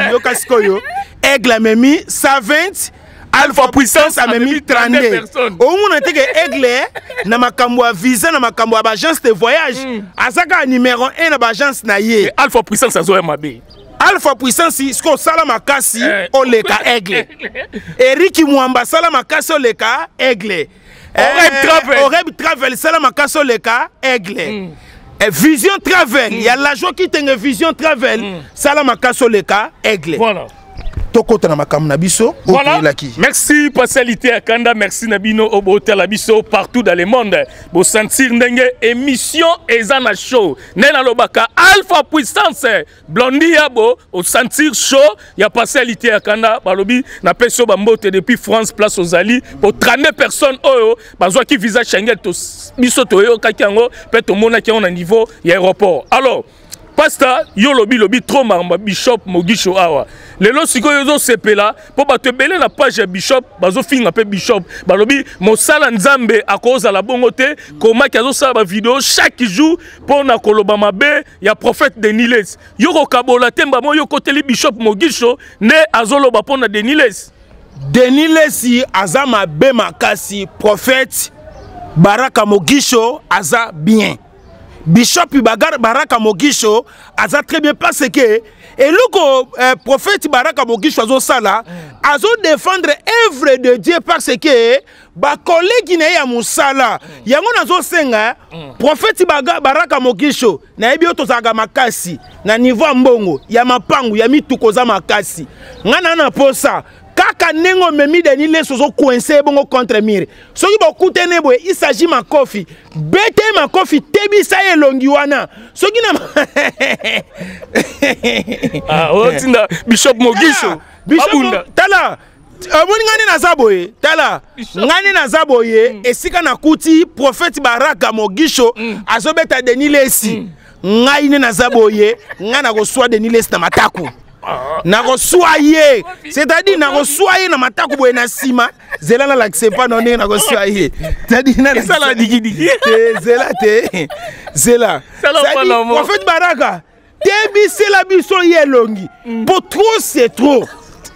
Aigle a mis cent vingt. Alpha Puissance a mis trente-deux personnes. Au moins, on a dit que Aigle, na makambo a visa, na makambo a agence de voyage. Azaka numéro un na agence na ye. Alpha Puissance a zoé mabe. Alpha Puissance, ce qu'on sala makasi, on le ka Aigle. Eric Mwamba sala makasi, on le ka Aigle. Oreb Travel. Oreb Travel sala makasi, on le ka Aigle. Et Vision Travel, il mm. y a l'argent qui est Vision Travel, mm. ça la makaso le cas, Aigle. Voilà. Voilà. Merci Pasalité Akanda, merci Nabino Obote Labiso partout dans le monde. Pour sentir n'enge émission Ezana Show. Nena Lobaka Alpha Puissance Blondie Yabo au sentir show. Il y a Pasalité Akanda, Balobi na peso bambote depuis France place aux Ali pour trente personnes oyo bazwa ki visa Schengen to biso to yo kakiango pe to mona ki on a niveau y aéroport. Alors Pasta, yo lobi lobi trop maramba Bishop Mogisho awa. Lelo siko yozo sepela po bato belé la page Bishop bazo finga pe Bishop balobi mosala nzambe akoza la bongo te koma ki azo sala ba vidéo chaque jour po na koloba mabe ya prophète Deniles. Yo ko kabola temba mo yo koteli Bishop Mogisho ne azoloba pona Deniles. Deniles azama be makasi prophète Baraka Mogisho aza bien. Bishop Baraka Mogisho a très bien parce que et le euh, prophète Baraka Mogisho a sala a défendre œuvre de Dieu parce que ba collègue na ya musala yango nazo senga prophète Baraka Mogisho na ebi otozaga makasi na niveau mbongo ya mapangu ya mitukoza makasi ngana na posa kaka nengo memi Deniles sozo coincé bongo contre mire soki bokute nebo il s'agit ma kofi bete ma kofi tebisa elongi wana soki na ah otinda Bishop Mogisho Bishop tala Aboni ngani na zaboye tala ngani na zaboye esika na kuti prophète Baraka Mogisho azobeta Deniles ngai ne na zaboye ngana ko swa Deniles na mataku na soye c'est-à-dire na soye na mataku boye na sima zela na l'accepte pas non na soye c'est-à-dire na ça la digi digi zela te zela c'est-à-dire prophète Baraka tebi c'est la biso yelongi pour trop c'est trop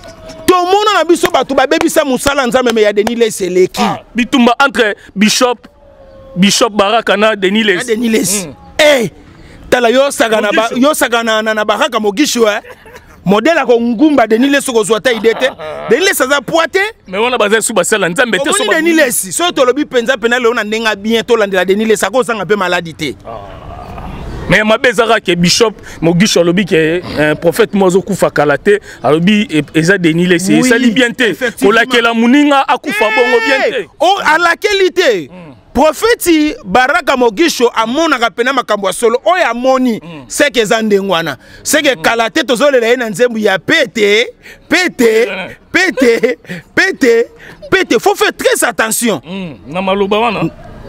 tomona na biso bato babebisa musala nzambe me ya Denis Lesi eleki bitumba entre Bishop Bishop Baraka na Denis Lesi Denis Lesi eh tala yo sagana ba yo sagana na Baraka Mogisho eh modèle ko ngumba Denis Lesi ko zwata idete Denis Lesi za poite mais wana baza su basala nzambe te so Denis Lesi so to lobi penza pena le ona ndenga bien to landela Denis Lesi ko sanga pe maladie te mais ma bezara que Bishop Mogisho lobi que un prophète mozo kufa kalate alobi eza Denis Lesi ça li bien te ko la que la muninga akufa bongo bien te oh à la qualité prophète Baraka Mogisho amonaka pena makambo ya solo oyo amoni c'est que zandengwana c'est que kalate tozolela na nzembu ya pete pete pete pete pete faut faire très attention na maloba wana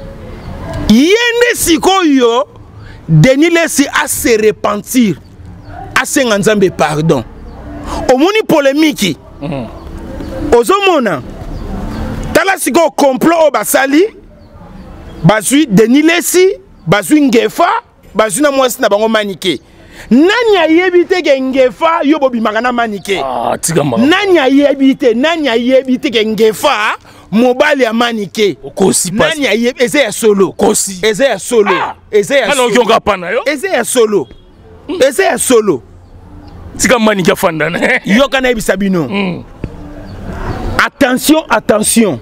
yende sikoyo Denis Lesi à se repentir à se nzambe pardon omoni polémique ozomona tala siko complot o basali bazui Denis Lesi bazui Ngefa bazui na mwasi na bango manike nani ayebite ke Ngefa yo bobimaka na manike ah tigamba nani ayebite nani ayebite ke Ngefa mobali ya manike okosi pas nani ayebite eze ya solo kosi eze ya solo eze ya solo alors pana yo eze ya solo eze ya solo tika manike fanda na yo kana ebisa bino attention attention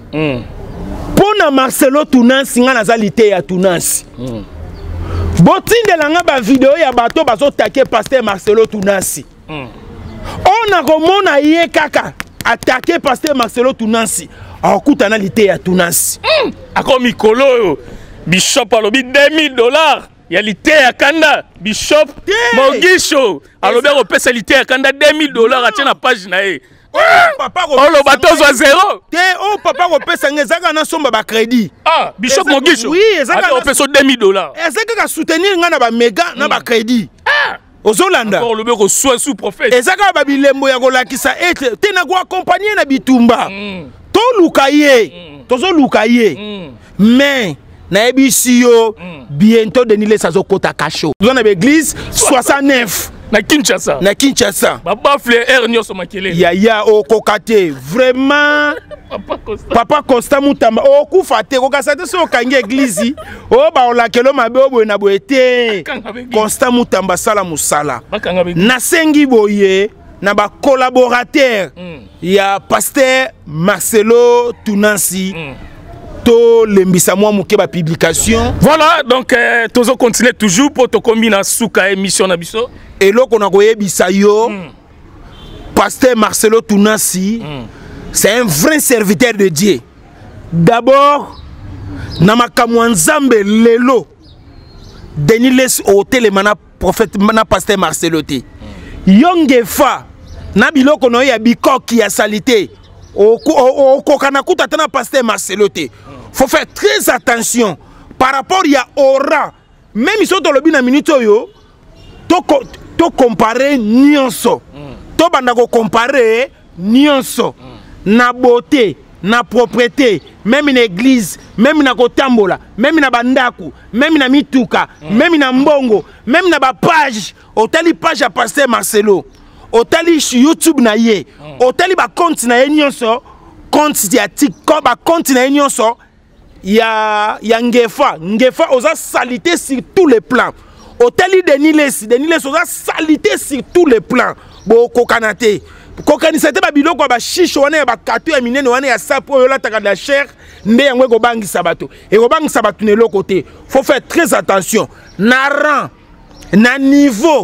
Pona Marcelo Tunansi nga nazalite ya Tunansi. Mm. Botindela nga ba video ya bato bazo take pasteur Marcelo Tunansi. Mm. On a komona ye kaka attaquer pasteur Marcelo Tunansi. Akuta na lite ya Tunansi. Mm. Ako mikolo yo. Bishop alobi deux mille dollars. Ya lite ya kanda Bishop Mogisho alobi ko pesa lite ya kanda deux mille dollars atia na page na ye. Papa oh le bateau soit zéro. Te oh papa ko pesa ngezaka na somba ba crédit. Ah Bishop Mogisho. Oui, ezaka na pesa deux mille dollars. Ezaka ka soutenir nga na ba méga na ba crédit. Ah Ozolanda. Encore le beko soit sous prophète. Ezaka ba bilembo ya kolakisa ete te na ko accompagner na bitumba. To lukaye. Tozo lukaye. Mais na ebisi yo bientôt Denis Lesi azokota kasho. Nous na l'église soixante-neuf. Na Kinshasa. Na Kinshasa. Baba frère nyoso makele. Ya ya o kokate vraiment. Papa Costa. Papa Costa Mutamba o kufa te ko kasate so kangi église. O ba olakelo mabe obo na boete. Costa Mutamba sala musala. Na sengi boye na ba collaborateur. Mm. Ya pasteur Marcelo Tunansi. Mm. To lembisa mwa muke ba publication. Voilà donc euh, tozo continuer toujours pour to combina suka émission na biso. Et là qu'on a koyebisa yo mm. pasteur Marcelo Tunansi mm. c'est un vrai serviteur de Dieu. D'abord na makamwa nzambe lelo Denis Lesi au télémana prophète na pasteur Marcelo te. Mm. Yongefa na biloko no ya bikoki ya salité. Au kokana kuta tana pasteur Marcelo te. Faut faire très attention par rapport ya aura. Même si on te le dit na minute yo to to comparer nyonso. To banda ko comparer nyonso na beauté, na propreté, même une église, même na kotambola, même na bandaku, même na mituka, même na mbongo, même na ba page, otali page à pasteur Marcelo. Otali YouTube na ye, otali ba compte na ye nyonso, compte ya TikTok, ba compte na ye nyonso, ya ya Ngefa, Ngefa oza salité sur tous les plans. Otali Denis Lesi, Denis Lesi oza salité sur tous les plans. Bo kokanate. Kokanisate ba biloko ba shisho wana ba kato ya minene wana ya sapo yo la taka la chair, nde yango ko bangi sabato. E ko bangi sabato ne loko te. Faut faire très attention. Na rang, na niveau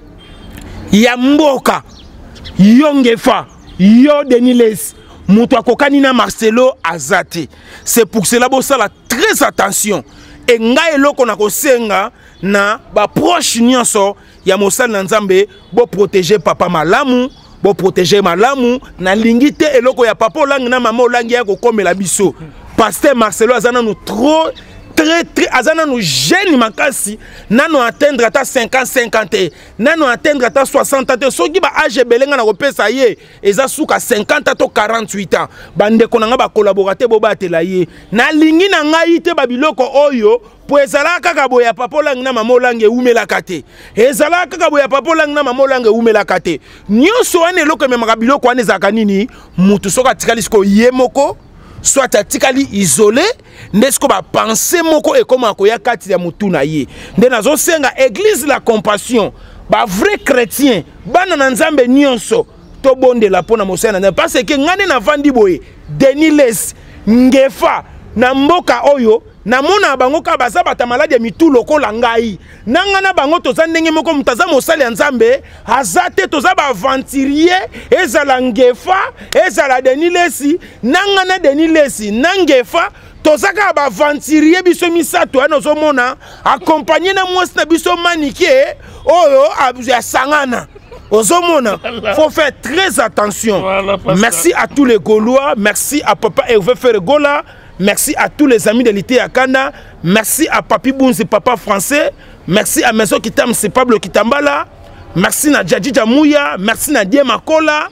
ya mboka yo Ngefa yo Denis Lesi mutu akokani na Marcelo azate. C'est pour cela bo sala très attention et ngai eloko na kosenga na ba proche nyonso ya mosala na nzambe bo protéger papa malamu bo protéger malamu na lingite eloko ya papa olangi na mama olangi ya kokomela biso. Pasteur Marcelo azana no trop très très azana no jeune makasi nano atteindre ata cinquante cinquante nano atteindre ata soixante ans soki ba âge belenga na kopesa ye eza suka cinquante to quarante-huit ans bande konanga ba collaborateur bo batela ye na lingi na ngai te ba biloko oyo po ezala kaka boya papa olangi na mama olangi eumelaka te ezala kaka boya papa olangi na mama olangi eumelaka te nyonso wana eloko ememaka biloko wana ezalaka nini mutu soki atikali siko ye moko soit atikali isolé nde siko bapense moko ekoma koya kati ya mutu na ye nde nazosenga église la compassion ba vrai chrétien bana na nzambe nyonso tobondela mpona mosala na parce que ngane na vandi boye Denis Les ngefa na mboka oyo na mona bango ka baza bata malade ya mitu lokola ngai nanga na bango toza ndenge moko mutaza mosali ya nzambe azate toza ba aventurier ezala ngefa ezala Denis Lesi nanga na Denis Lesi nangefa toza ka ba aventurier biso misato ana zo mona accompagner na mwasi na biso manike oyo ya sangana Ozomona, faut faire très attention. Voilà, merci à tous les Gaulois, merci à Papa Hervé Ferregola, merci à tous les amis de l'I T Akanda, merci à Papi Bounzi, Papa français, merci à Maison Kitam, c'est Pablo Kitambala, merci à Djadji Jamouya, merci à Diema Kola,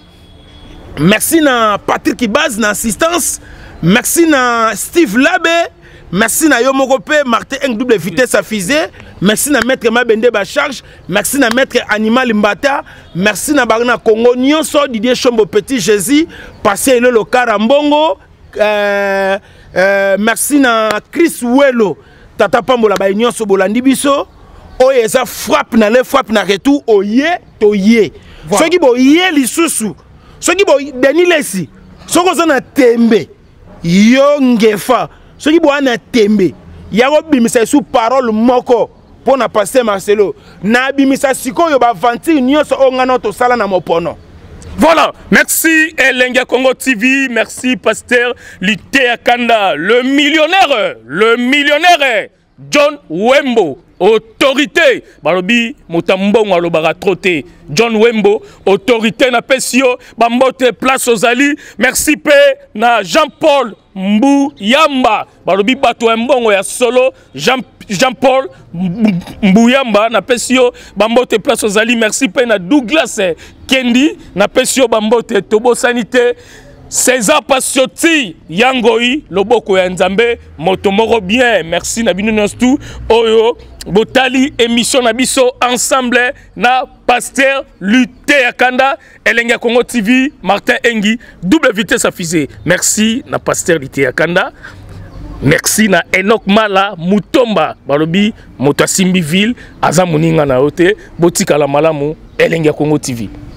merci à Patrick Ibaz, na assistance, merci à Steve Labe, merci à Yomogope, Martin Eng double vitesse à Fizé, merci à Maître Mabende Bacharge, merci à Maître Animal Mbata, merci à Barna Congo Nyonso, Didier Chombo Petit Jésus, passé le Karambongo, euh, euh, merci à Chris Welo, Tata Pambola Nyonso Bolandi Biso, oye ça frappe na le frappe na retour oye to ye. Ceux qui bo ye lisusu, ceux qui bo Denis Lesi, ceux qui sont na tembe, yo ngefa. Ce qui est un tembe, il y a un sous parole moko pour na passer Marcelo. Na bimisa siko yo ba vanti nyonso ongana to sala na mopono. Voilà, merci Elenga Congo T V, merci Pasteur L'I T Akanda, le millionnaire, le millionnaire John Wembo. Autorité, Balobi, Motambon, Alobara Troté, John Wembo, autorité na Pesio, Bambote, place aux Ali, merci P, na Jean-Paul Mbouyamba, Balobi Bato Mbongo ya solo, Jean, Jean-Paul Mbouyamba, na Pesio, Bambote, place aux Ali, merci P, na Douglas Kendi, na Pesio, Bambote, Tobo Sanité, César Passioti, Yangoi, Loboko ya Nzambe, Motomoro bien, merci na bino tout, Oyo, Botali, émission Nabiso, ensemble, na Pasteur L'I T Akanda, Elenga Congo T V, Martin Engi, double vitesse affisée. Merci na Pasteur L'I T Akanda, merci na Enoch Mala, Mutomba, Balobi, Motasimbi Ville, Azamuninga na Ote, Botika la Malamu, Elenga Congo T V.